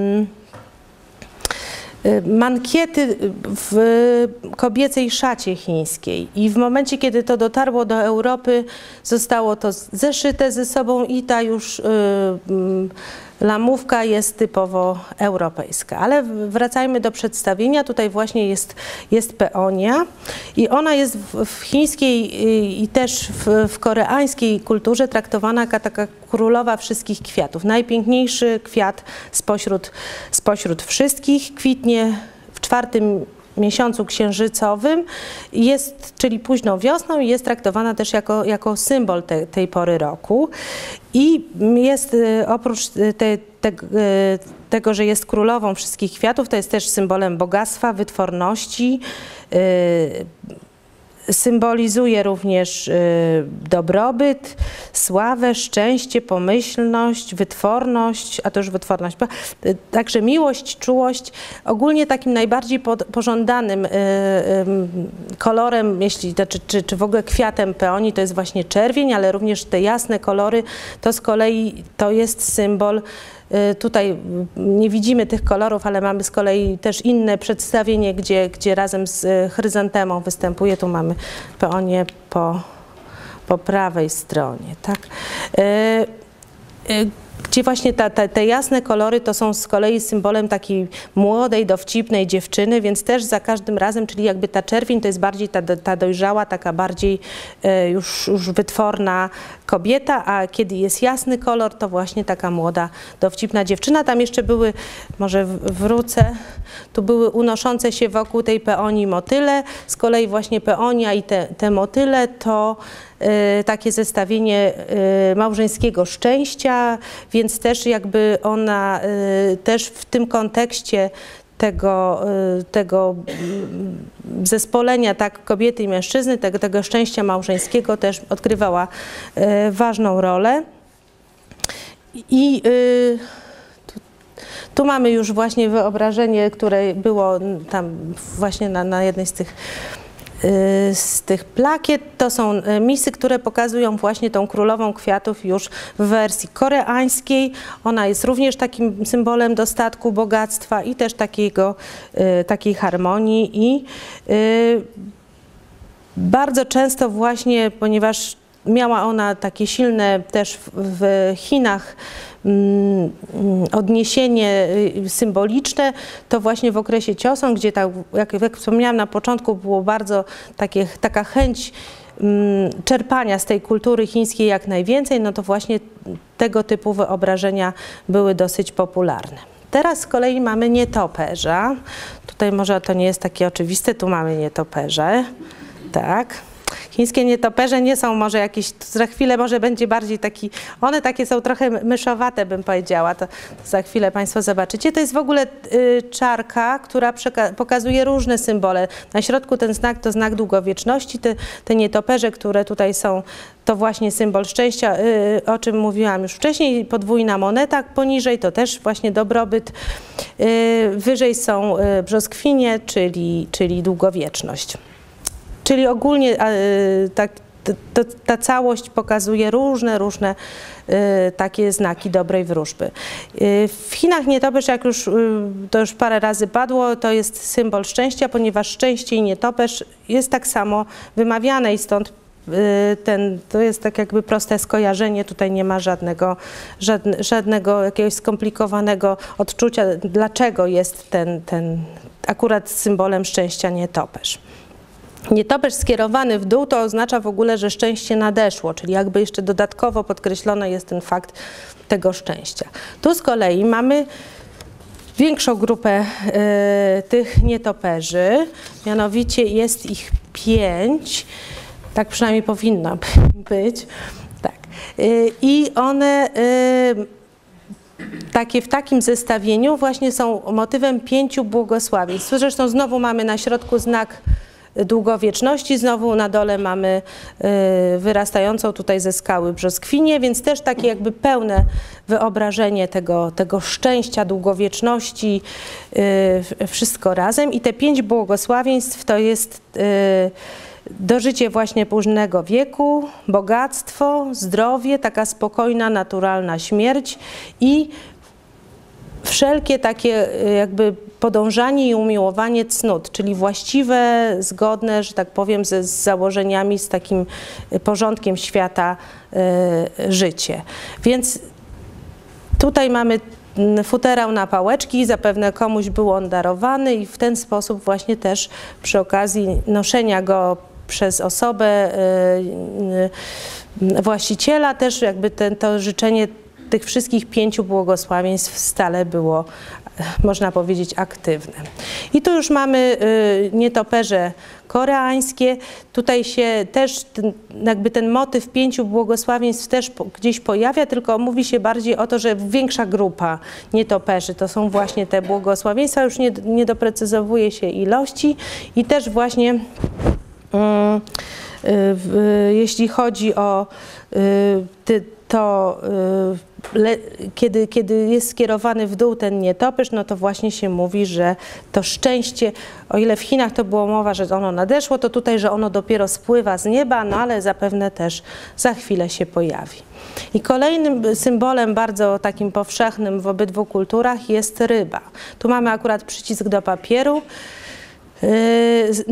mankiety w kobiecej szacie chińskiej i w momencie, kiedy to dotarło do Europy, zostało to zeszyte ze sobą i ta już lamówka jest typowo europejska. Ale wracajmy do przedstawienia. Tutaj właśnie jest peonia i ona jest w chińskiej i też w koreańskiej kulturze traktowana jako taka królowa wszystkich kwiatów. Najpiękniejszy kwiat spośród wszystkich, kwitnie w 4. miesiącu księżycowym, czyli późną wiosną i jest traktowana też jako symbol tej pory roku. I jest oprócz tego, że jest królową wszystkich kwiatów, to jest też symbolem bogactwa, wytworności, symbolizuje również dobrobyt, sławę, szczęście, pomyślność, wytworność, a to już wytworność, także miłość, czułość. Ogólnie takim najbardziej pożądanym kolorem, czy w ogóle kwiatem peonii to jest właśnie czerwień, ale również te jasne kolory to z kolei to jest symbol. Tutaj nie widzimy tych kolorów, ale mamy z kolei też inne przedstawienie, gdzie razem z chryzantemą występuje. Tu mamy peonię po prawej stronie. Tak? gdzie właśnie te jasne kolory to są z kolei symbolem takiej młodej, dowcipnej dziewczyny, więc też za każdym razem, czyli jakby ta czerwień to jest bardziej ta dojrzała, taka bardziej już wytworna kobieta, a kiedy jest jasny kolor, to właśnie taka młoda, dowcipna dziewczyna. Tam jeszcze były, może wrócę, tu były unoszące się wokół tej peonii motyle, z kolei właśnie peonia i te motyle to takie zestawienie małżeńskiego szczęścia, więc też jakby ona też w tym kontekście tego zespolenia tak kobiety i mężczyzny, tego szczęścia małżeńskiego też odgrywała ważną rolę. I tu mamy już właśnie wyobrażenie, które było tam właśnie na jednej z tych plakiet. To są misy, które pokazują właśnie tą królową kwiatów już w wersji koreańskiej. Ona jest również takim symbolem dostatku, bogactwa i też takiej harmonii. I bardzo często właśnie, ponieważ miała ona takie silne też w Chinach odniesienie symboliczne, to właśnie w okresie Joseon, gdzie jak wspomniałam na początku, było bardzo taka chęć czerpania z tej kultury chińskiej jak najwięcej, no to właśnie tego typu wyobrażenia były dosyć popularne. Teraz z kolei mamy nietoperza. Tutaj może to nie jest takie oczywiste, tu mamy nietoperze, tak. Chińskie nietoperze nie są może jakieś, za chwilę może będzie bardziej one takie są trochę myszowate, bym powiedziała, to za chwilę Państwo zobaczycie. To jest w ogóle czarka, która pokazuje różne symbole. Na środku ten znak to znak długowieczności, te nietoperze, które tutaj są, to właśnie symbol szczęścia, o czym mówiłam już wcześniej, podwójna moneta, poniżej to też właśnie dobrobyt, wyżej są brzoskwinie, czyli długowieczność. Czyli ogólnie ta całość pokazuje różne takie znaki dobrej wróżby. W Chinach nietoperz, jak to już parę razy padło, to jest symbol szczęścia, ponieważ szczęście i nietoperz jest tak samo wymawiane i stąd to jest tak jakby proste skojarzenie, tutaj nie ma żadnego jakiegoś skomplikowanego odczucia, dlaczego jest ten akurat symbolem szczęścia nietoperz. Nietoperz skierowany w dół to oznacza w ogóle, że szczęście nadeszło, czyli jakby jeszcze dodatkowo podkreślony jest ten fakt tego szczęścia. Tu z kolei mamy większą grupę tych nietoperzy, mianowicie jest ich 5, tak przynajmniej powinno być. Tak. I one w takim zestawieniu właśnie są motywem 5 błogosławieństw. Zresztą znowu mamy na środku znak długowieczności, znowu na dole mamy wyrastającą tutaj ze skały brzoskwinię, więc też takie jakby pełne wyobrażenie tego szczęścia, długowieczności, wszystko razem. I te 5 błogosławieństw to jest dożycie właśnie późnego wieku, bogactwo, zdrowie, taka spokojna, naturalna śmierć i wszelkie takie jakby podążanie i umiłowanie cnót, czyli właściwe, zgodne, że tak powiem, z założeniami, z takim porządkiem świata życie. Więc tutaj mamy futerał na pałeczki, zapewne komuś był on darowany i w ten sposób właśnie też przy okazji noszenia go przez osobę właściciela też jakby to życzenie tych wszystkich 5 błogosławieństw stale było, można powiedzieć, aktywne. I tu już mamy nietoperze koreańskie. Tutaj się też jakby ten motyw 5 błogosławieństw też gdzieś pojawia, tylko mówi się bardziej o to, że większa grupa nietoperzy to są właśnie te błogosławieństwa, już nie doprecyzowuje się ilości i też właśnie jeśli chodzi o kiedy jest skierowany w dół ten nietoperz, no to właśnie się mówi, że to szczęście, o ile w Chinach to było mowa, że ono nadeszło, to tutaj, że ono dopiero spływa z nieba, no ale zapewne też za chwilę się pojawi. I kolejnym symbolem bardzo takim powszechnym w obydwu kulturach jest ryba. Tu mamy akurat przycisk do papieru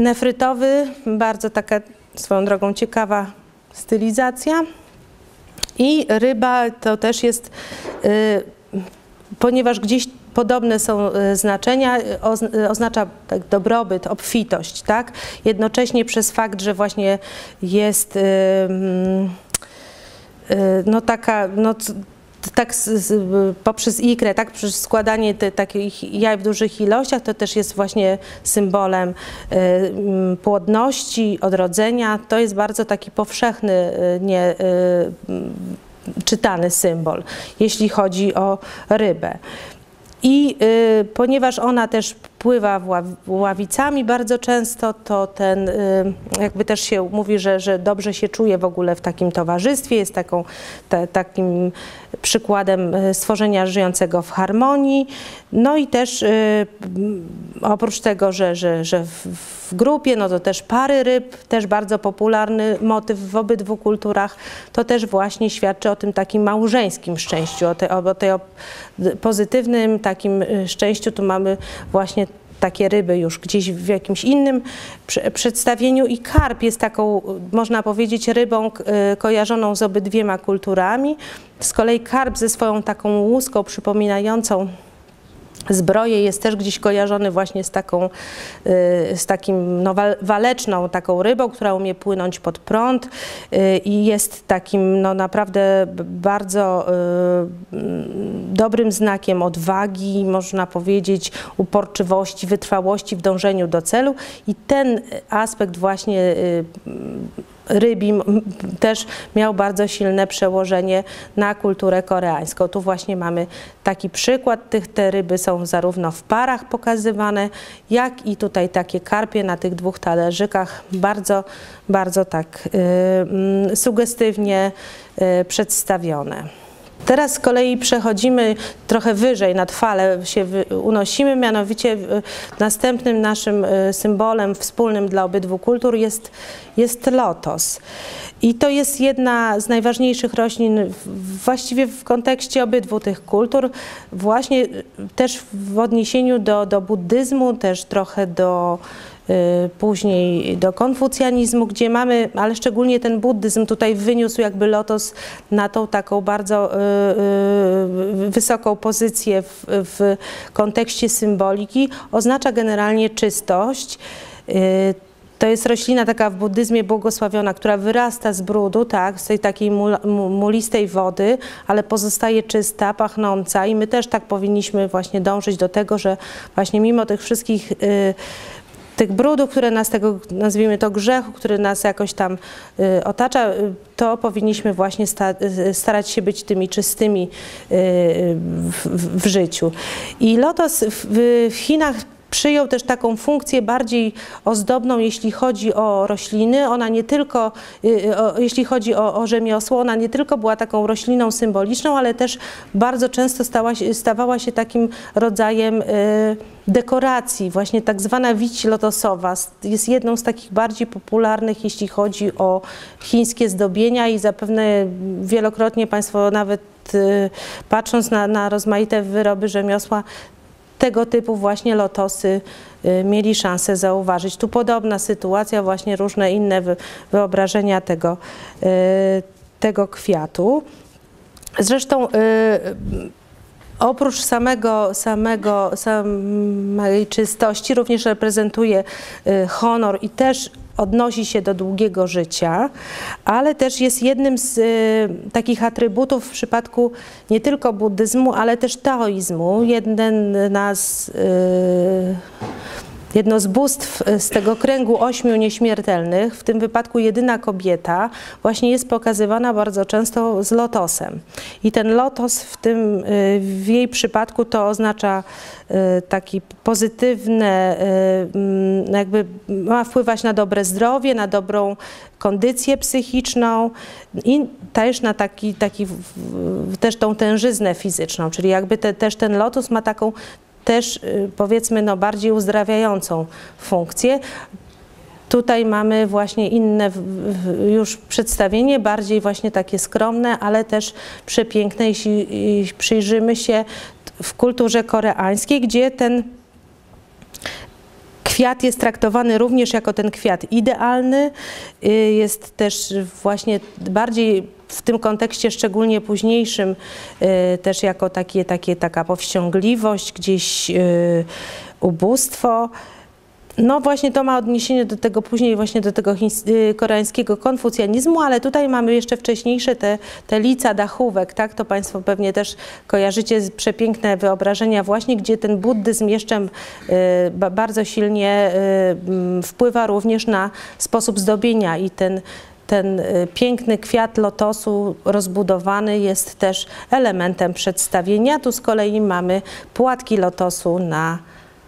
nefrytowy, bardzo taka swoją drogą ciekawa stylizacja. I ryba to też jest, ponieważ gdzieś podobne są znaczenia, oznacza tak dobrobyt, obfitość, tak? Jednocześnie przez fakt, że właśnie jest no taka, no tak poprzez ikrę, tak, przez składanie takich jaj w dużych ilościach, to też jest właśnie symbolem płodności, odrodzenia. To jest bardzo taki powszechny, czytany symbol, jeśli chodzi o rybę. I ponieważ ona też pływa ławicami bardzo często, to ten jakby też się mówi, że dobrze się czuje w ogóle w takim towarzystwie, jest takim przykładem stworzenia żyjącego w harmonii. No i też oprócz tego, że w grupie, no to też pary ryb, też bardzo popularny motyw w obydwu kulturach, to też właśnie świadczy o tym takim małżeńskim szczęściu, o tej pozytywnym takim szczęściu. Tu mamy właśnie takie ryby już gdzieś w jakimś innym przedstawieniu i karp jest taką, można powiedzieć, rybą kojarzoną z obydwiema kulturami. Z kolei karp ze swoją taką łuską przypominającą zbroję jest też gdzieś kojarzony właśnie z takim no, waleczną taką rybą, która umie płynąć pod prąd i jest takim no, naprawdę bardzo dobrym znakiem odwagi, można powiedzieć, uporczywości, wytrwałości w dążeniu do celu i ten aspekt właśnie rybim też miał bardzo silne przełożenie na kulturę koreańską. Tu właśnie mamy taki przykład, te ryby są zarówno w parach pokazywane, jak i tutaj takie karpie na tych dwóch talerzykach, bardzo, bardzo tak sugestywnie przedstawione. Teraz z kolei przechodzimy trochę wyżej, nad falę się unosimy, mianowicie następnym naszym symbolem wspólnym dla obydwu kultur jest lotos. I to jest jedna z najważniejszych roślin właściwie w kontekście obydwu tych kultur, właśnie też w odniesieniu do buddyzmu, też trochę później do konfucjanizmu, gdzie mamy, ale szczególnie ten buddyzm tutaj wyniósł jakby lotos na tą taką bardzo wysoką pozycję w kontekście symboliki. Oznacza generalnie czystość. To jest roślina taka w buddyzmie błogosławiona, która wyrasta z brudu, tak, z tej takiej mulistej wody, ale pozostaje czysta, pachnąca i my też tak powinniśmy właśnie dążyć do tego, że właśnie mimo tych wszystkich tych brudów, które nas, tego, nazwijmy to grzechu, który nas jakoś tam otacza, to powinniśmy właśnie starać się być tymi czystymi w życiu. I lotos w Chinach przyjął też taką funkcję bardziej ozdobną, jeśli chodzi o rośliny. Ona nie tylko, jeśli chodzi o rzemiosło, ona nie tylko była taką rośliną symboliczną, ale też bardzo często stawała się takim rodzajem dekoracji. Właśnie tak zwana wić lotosowa jest jedną z takich bardziej popularnych, jeśli chodzi o chińskie zdobienia i zapewne wielokrotnie Państwo nawet patrząc na rozmaite wyroby rzemiosła, tego typu właśnie lotosy mieli szansę zauważyć. Tu podobna sytuacja, właśnie różne inne wyobrażenia tego kwiatu. Zresztą oprócz samej czystości również reprezentuje honor i też odnosi się do długiego życia, ale też jest jednym z takich atrybutów w przypadku nie tylko buddyzmu, ale też taoizmu. Jedno z bóstw z tego kręgu 8 nieśmiertelnych, w tym wypadku jedyna kobieta, właśnie jest pokazywana bardzo często z lotosem. I ten lotos w jej przypadku to oznacza taki pozytywne, jakby ma wpływać na dobre zdrowie, na dobrą kondycję psychiczną i też na też tą tężyznę fizyczną, czyli jakby też ten lotos ma taką też powiedzmy no, bardziej uzdrawiającą funkcję. Tutaj mamy właśnie inne już przedstawienie, bardziej właśnie takie skromne, ale też przepiękne, jeśli przyjrzymy się w kulturze koreańskiej, gdzie ten Kwiat jest traktowany również jako ten kwiat idealny, jest też właśnie bardziej w tym kontekście szczególnie późniejszym też jako taka powściągliwość, gdzieś ubóstwo. No właśnie to ma odniesienie do tego później właśnie do tego koreańskiego konfucjanizmu, ale tutaj mamy jeszcze wcześniejsze te lica dachówek, tak? To Państwo pewnie też kojarzycie przepiękne wyobrażenia właśnie, gdzie ten buddyzm jeszcze bardzo silnie wpływa również na sposób zdobienia i ten piękny kwiat lotosu rozbudowany jest też elementem przedstawienia. Tu z kolei mamy płatki lotosu na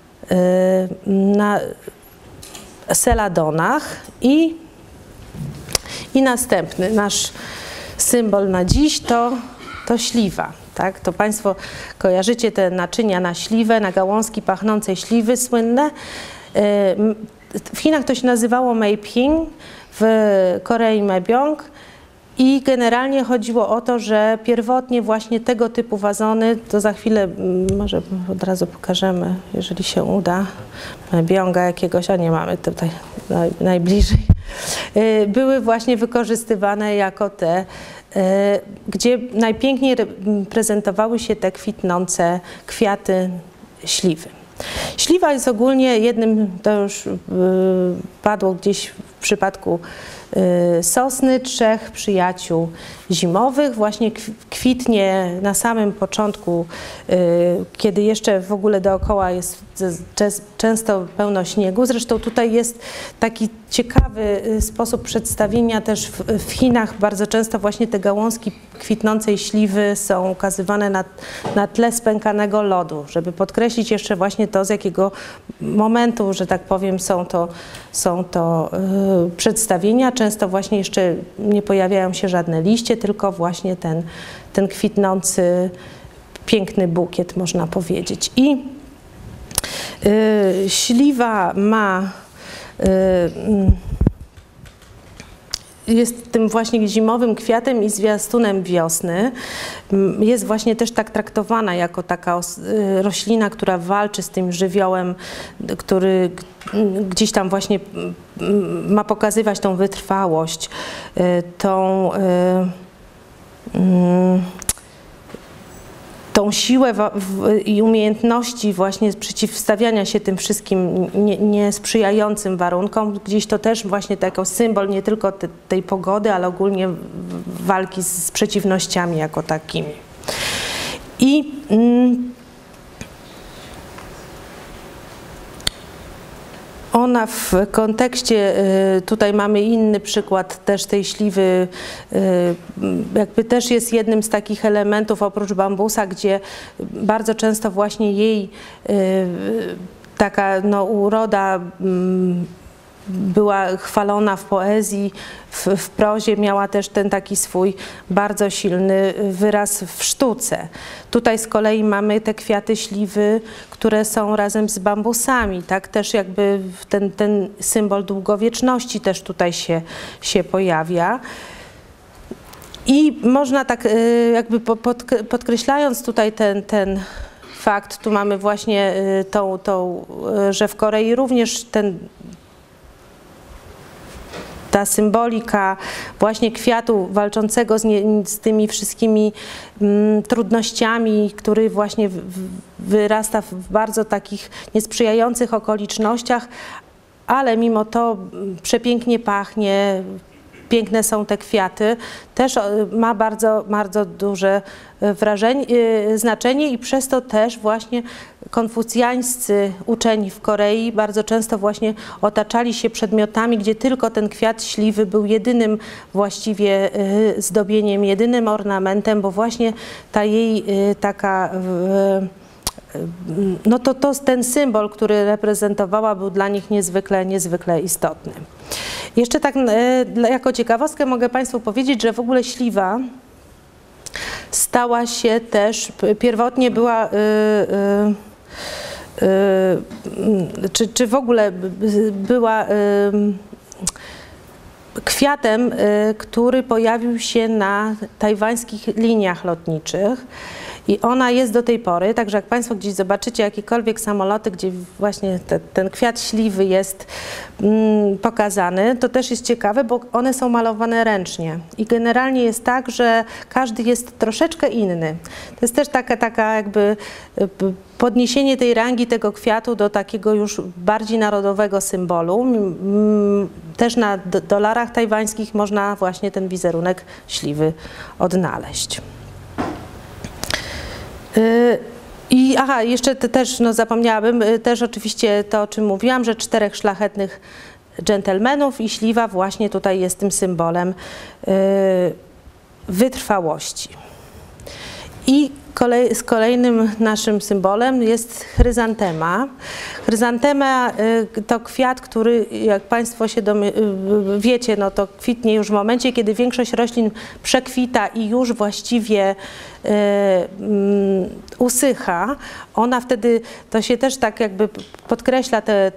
seladonach i następny nasz symbol na dziś to śliwa. Tak? To Państwo kojarzycie te naczynia na śliwę, na gałązki pachnącej śliwy słynne. W Chinach to się nazywało meiping, w Korei mebyong. I generalnie chodziło o to, że pierwotnie właśnie tego typu wazony, to za chwilę może od razu pokażemy, jeżeli się uda, mebyonga jakiegoś, a nie mamy tutaj najbliżej, były właśnie wykorzystywane jako te, gdzie najpiękniej prezentowały się te kwitnące kwiaty śliwy. Śliwa jest ogólnie jednym, to już padło gdzieś w przypadku sosny, trzech przyjaciół zimowych. Właśnie kwitnie na samym początku, kiedy jeszcze w ogóle dookoła jest często pełno śniegu. Zresztą tutaj jest taki ciekawy sposób przedstawienia też w Chinach. Bardzo często właśnie te gałązki kwitnącej śliwy są ukazywane na tle spękanego lodu, żeby podkreślić jeszcze właśnie to, z jakiego momentu, że tak powiem, są to przedstawienia. Często właśnie jeszcze nie pojawiają się żadne liście, tylko właśnie ten kwitnący, piękny bukiet, można powiedzieć. I śliwa jest tym właśnie zimowym kwiatem i zwiastunem wiosny. Jest właśnie też tak traktowana jako taka roślina, która walczy z tym żywiołem, który gdzieś tam właśnie ma pokazywać tą wytrwałość, tą siłę i umiejętności właśnie przeciwstawiania się tym wszystkim niesprzyjającym warunkom. Gdzieś to też właśnie jako symbol nie tylko tej pogody, ale ogólnie walki z przeciwnościami jako takimi. I ona w kontekście, tutaj mamy inny przykład też tej śliwy, jakby też jest jednym z takich elementów oprócz bambusa, gdzie bardzo często właśnie jej taka uroda była chwalona w poezji, w prozie, miała też ten taki swój bardzo silny wyraz w sztuce. Tutaj z kolei mamy te kwiaty śliwy, które są razem z bambusami, tak? Też jakby ten symbol długowieczności też tutaj się pojawia. I można tak jakby podkreślając tutaj ten fakt, tu mamy właśnie że w Korei również ta symbolika właśnie kwiatu walczącego z tymi wszystkimi trudnościami, który właśnie wyrasta w bardzo takich niesprzyjających okolicznościach, ale mimo to przepięknie pachnie, piękne są te kwiaty, też ma bardzo, bardzo duże znaczenie i przez to też właśnie konfucjańscy uczeni w Korei bardzo często właśnie otaczali się przedmiotami, gdzie tylko ten kwiat śliwy był jedynym właściwie zdobieniem, jedynym ornamentem, bo właśnie ta jej taka ten symbol, który reprezentowała, był dla nich niezwykle istotny. Jeszcze tak jako ciekawostkę mogę Państwu powiedzieć, że w ogóle śliwa stała się też, pierwotnie była, czy w ogóle była kwiatem, który pojawił się na tajwańskich liniach lotniczych. I ona jest do tej pory, także jak Państwo gdzieś zobaczycie jakiekolwiek samoloty, gdzie właśnie ten kwiat śliwy jest pokazany, to też jest ciekawe, bo one są malowane ręcznie. I generalnie jest tak, że każdy jest troszeczkę inny. To jest też taka jakby podniesienie tej rangi tego kwiatu do takiego już bardziej narodowego symbolu. Też na dolarach tajwańskich można właśnie ten wizerunek śliwy odnaleźć. I jeszcze też zapomniałabym, też oczywiście to, o czym mówiłam, że 4 szlachetnych dżentelmenów i śliwa właśnie tutaj jest tym symbolem wytrwałości. I z kolejnym naszym symbolem jest chryzantema. Chryzantema to kwiat, który, jak Państwo się wiecie, no to kwitnie już w momencie, kiedy większość roślin przekwita i już właściwie usycha. Ona wtedy, to się też tak jakby podkreśla tę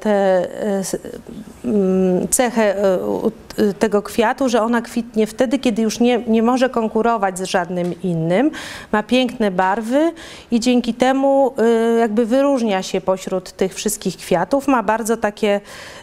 cechę tego kwiatu, że ona kwitnie wtedy, kiedy już nie może konkurować z żadnym innym, ma piękne barwy i dzięki temu jakby wyróżnia się pośród tych wszystkich kwiatów, ma bardzo takie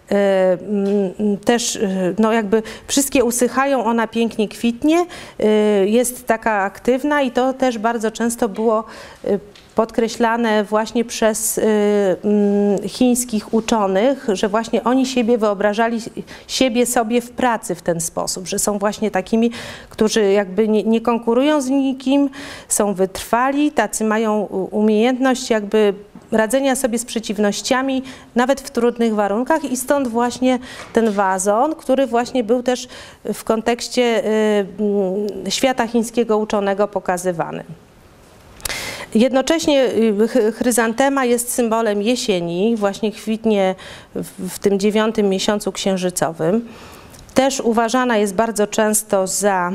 też, no jakby wszystkie usychają, ona pięknie kwitnie, jest taka aktywna i to też bardzo często było podkreślane właśnie przez chińskich uczonych, że właśnie oni wyobrażali siebie sobie w pracy w ten sposób, że są właśnie takimi, którzy jakby nie konkurują z nikim, są wytrwali, tacy mają umiejętność jakby radzenia sobie z przeciwnościami nawet w trudnych warunkach i stąd właśnie ten wazon, który właśnie był też w kontekście świata chińskiego uczonego pokazywany. Jednocześnie chryzantema jest symbolem jesieni, właśnie kwitnie w tym 9. miesiącu księżycowym. Też uważana jest bardzo często za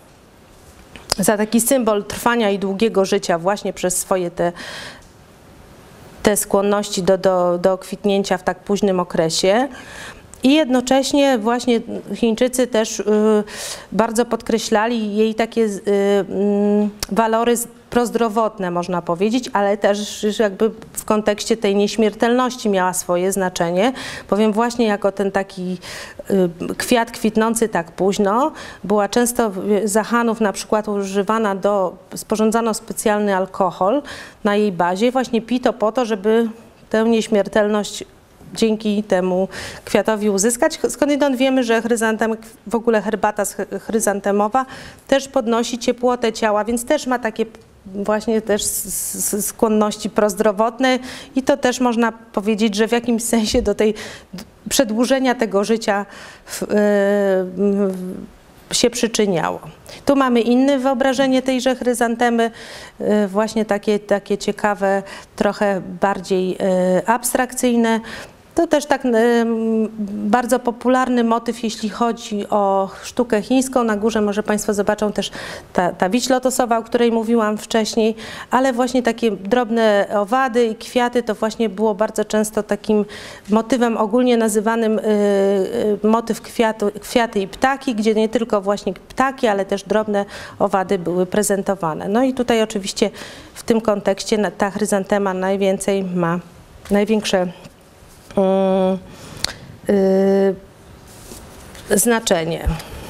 taki symbol trwania i długiego życia właśnie przez swoje te skłonności do kwitnięcia w tak późnym okresie. I jednocześnie właśnie Chińczycy też bardzo podkreślali jej takie walory prozdrowotne, można powiedzieć, ale też jakby w kontekście tej nieśmiertelności miała swoje znaczenie, bowiem właśnie jako ten taki kwiat kwitnący tak późno, była często za Hanów na przykład używana sporządzano specjalny alkohol na jej bazie, właśnie pito po to, żeby tę nieśmiertelność dzięki temu kwiatowi uzyskać. Skądinąd wiemy, że w ogóle herbata chryzantemowa też podnosi ciepłotę ciała, więc też ma takie właśnie też skłonności prozdrowotne i to też można powiedzieć, że w jakimś sensie do tej przedłużenia tego życia się przyczyniało. Tu mamy inne wyobrażenie tejże chryzantemy, właśnie takie ciekawe, trochę bardziej abstrakcyjne. To też tak bardzo popularny motyw, jeśli chodzi o sztukę chińską. Na górze może Państwo zobaczą też ta wić lotosowa, o której mówiłam wcześniej, ale właśnie takie drobne owady i kwiaty to właśnie było bardzo często takim motywem ogólnie nazywanym motyw kwiaty i ptaki, gdzie nie tylko właśnie ptaki, ale też drobne owady były prezentowane. No i tutaj oczywiście w tym kontekście ta chryzantema największe znaczenie.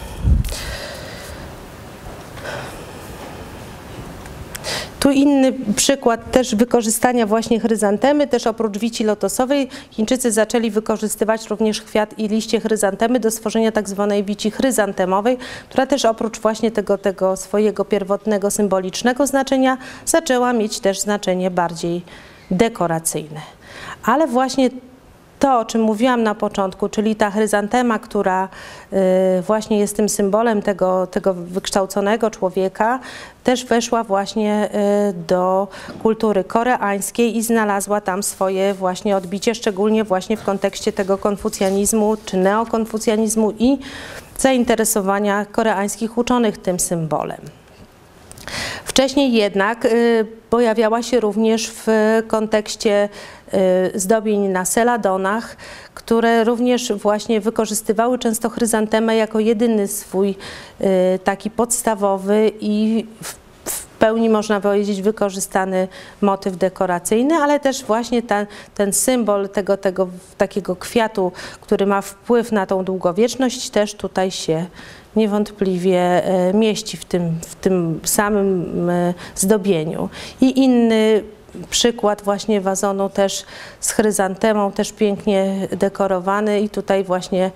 Tu inny przykład też wykorzystania właśnie chryzantemy, też oprócz wici lotosowej Chińczycy zaczęli wykorzystywać również kwiat i liście chryzantemy do stworzenia tak zwanej wici chryzantemowej, która też oprócz właśnie tego swojego pierwotnego symbolicznego znaczenia zaczęła mieć też znaczenie bardziej dekoracyjne. Ale właśnie to, o czym mówiłam na początku, czyli ta chryzantema, która właśnie jest tym symbolem tego wykształconego człowieka, też weszła właśnie do kultury koreańskiej i znalazła tam swoje właśnie odbicie, szczególnie właśnie w kontekście tego konfucjanizmu czy neokonfucjanizmu i zainteresowania koreańskich uczonych tym symbolem. Wcześniej jednak pojawiała się również w kontekście zdobień na seladonach, które również właśnie wykorzystywały często chryzantemę jako jedyny swój taki podstawowy i pełni, można powiedzieć, wykorzystany motyw dekoracyjny, ale też właśnie ten symbol tego takiego kwiatu, który ma wpływ na tą długowieczność, też tutaj się niewątpliwie mieści w tym samym zdobieniu. I inny przykład właśnie wazonu też z chryzantemą, też pięknie dekorowany i tutaj właśnie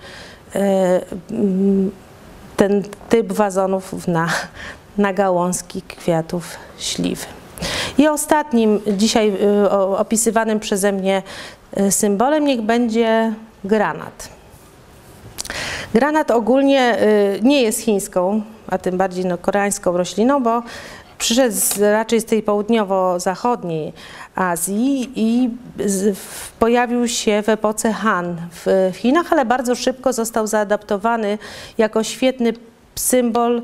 ten typ wazonów na gałązki kwiatów śliwy. I ostatnim dzisiaj opisywanym przeze mnie symbolem niech będzie granat. Granat ogólnie nie jest chińską, a tym bardziej koreańską rośliną, bo przyszedł raczej z tej południowo-zachodniej Azji i pojawił się w epoce Han w Chinach, ale bardzo szybko został zaadaptowany jako świetny symbol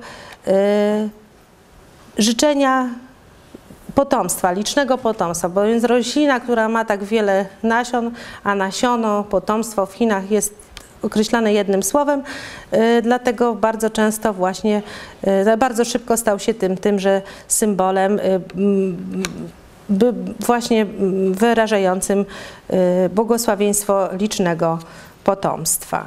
życzenia potomstwa, licznego potomstwa, bo jest roślina, która ma tak wiele nasion, a nasiono, potomstwo w Chinach jest określane jednym słowem, dlatego bardzo często właśnie, bardzo szybko stał się tymże symbolem właśnie wyrażającym błogosławieństwo licznego potomstwa.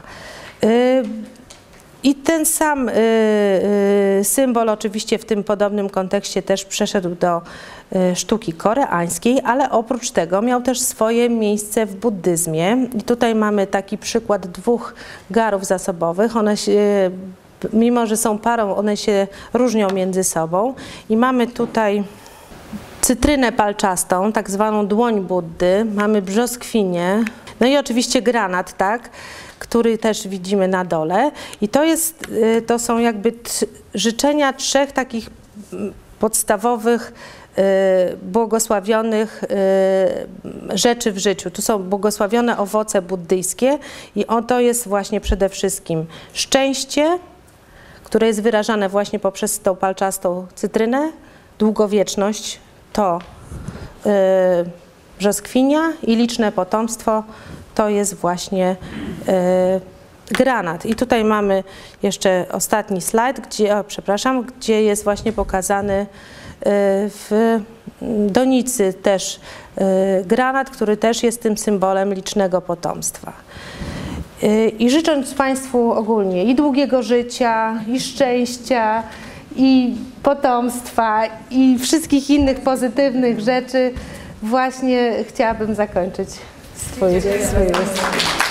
I ten sam symbol oczywiście w tym podobnym kontekście też przeszedł do sztuki koreańskiej, ale oprócz tego miał też swoje miejsce w buddyzmie. I tutaj mamy taki przykład dwóch garów zasobowych. One się, mimo że są parą, one się różnią między sobą. I mamy tutaj cytrynę palczastą, tak zwaną dłoń Buddy, mamy brzoskwinię, no i oczywiście granat, tak, który też widzimy na dole. I to są jakby życzenia trzech takich podstawowych, błogosławionych rzeczy w życiu. Tu są błogosławione owoce buddyjskie i to jest właśnie przede wszystkim szczęście, które jest wyrażane właśnie poprzez tą palczastą cytrynę, długowieczność to brzoskwinia i liczne potomstwo to jest właśnie granat. I tutaj mamy jeszcze ostatni slajd, gdzie jest właśnie pokazany w donicy też granat, który też jest tym symbolem licznego potomstwa. I życząc Państwu ogólnie i długiego życia, i szczęścia, i potomstwa, i wszystkich innych pozytywnych rzeczy, właśnie chciałabym zakończyć swoje wystąpienie.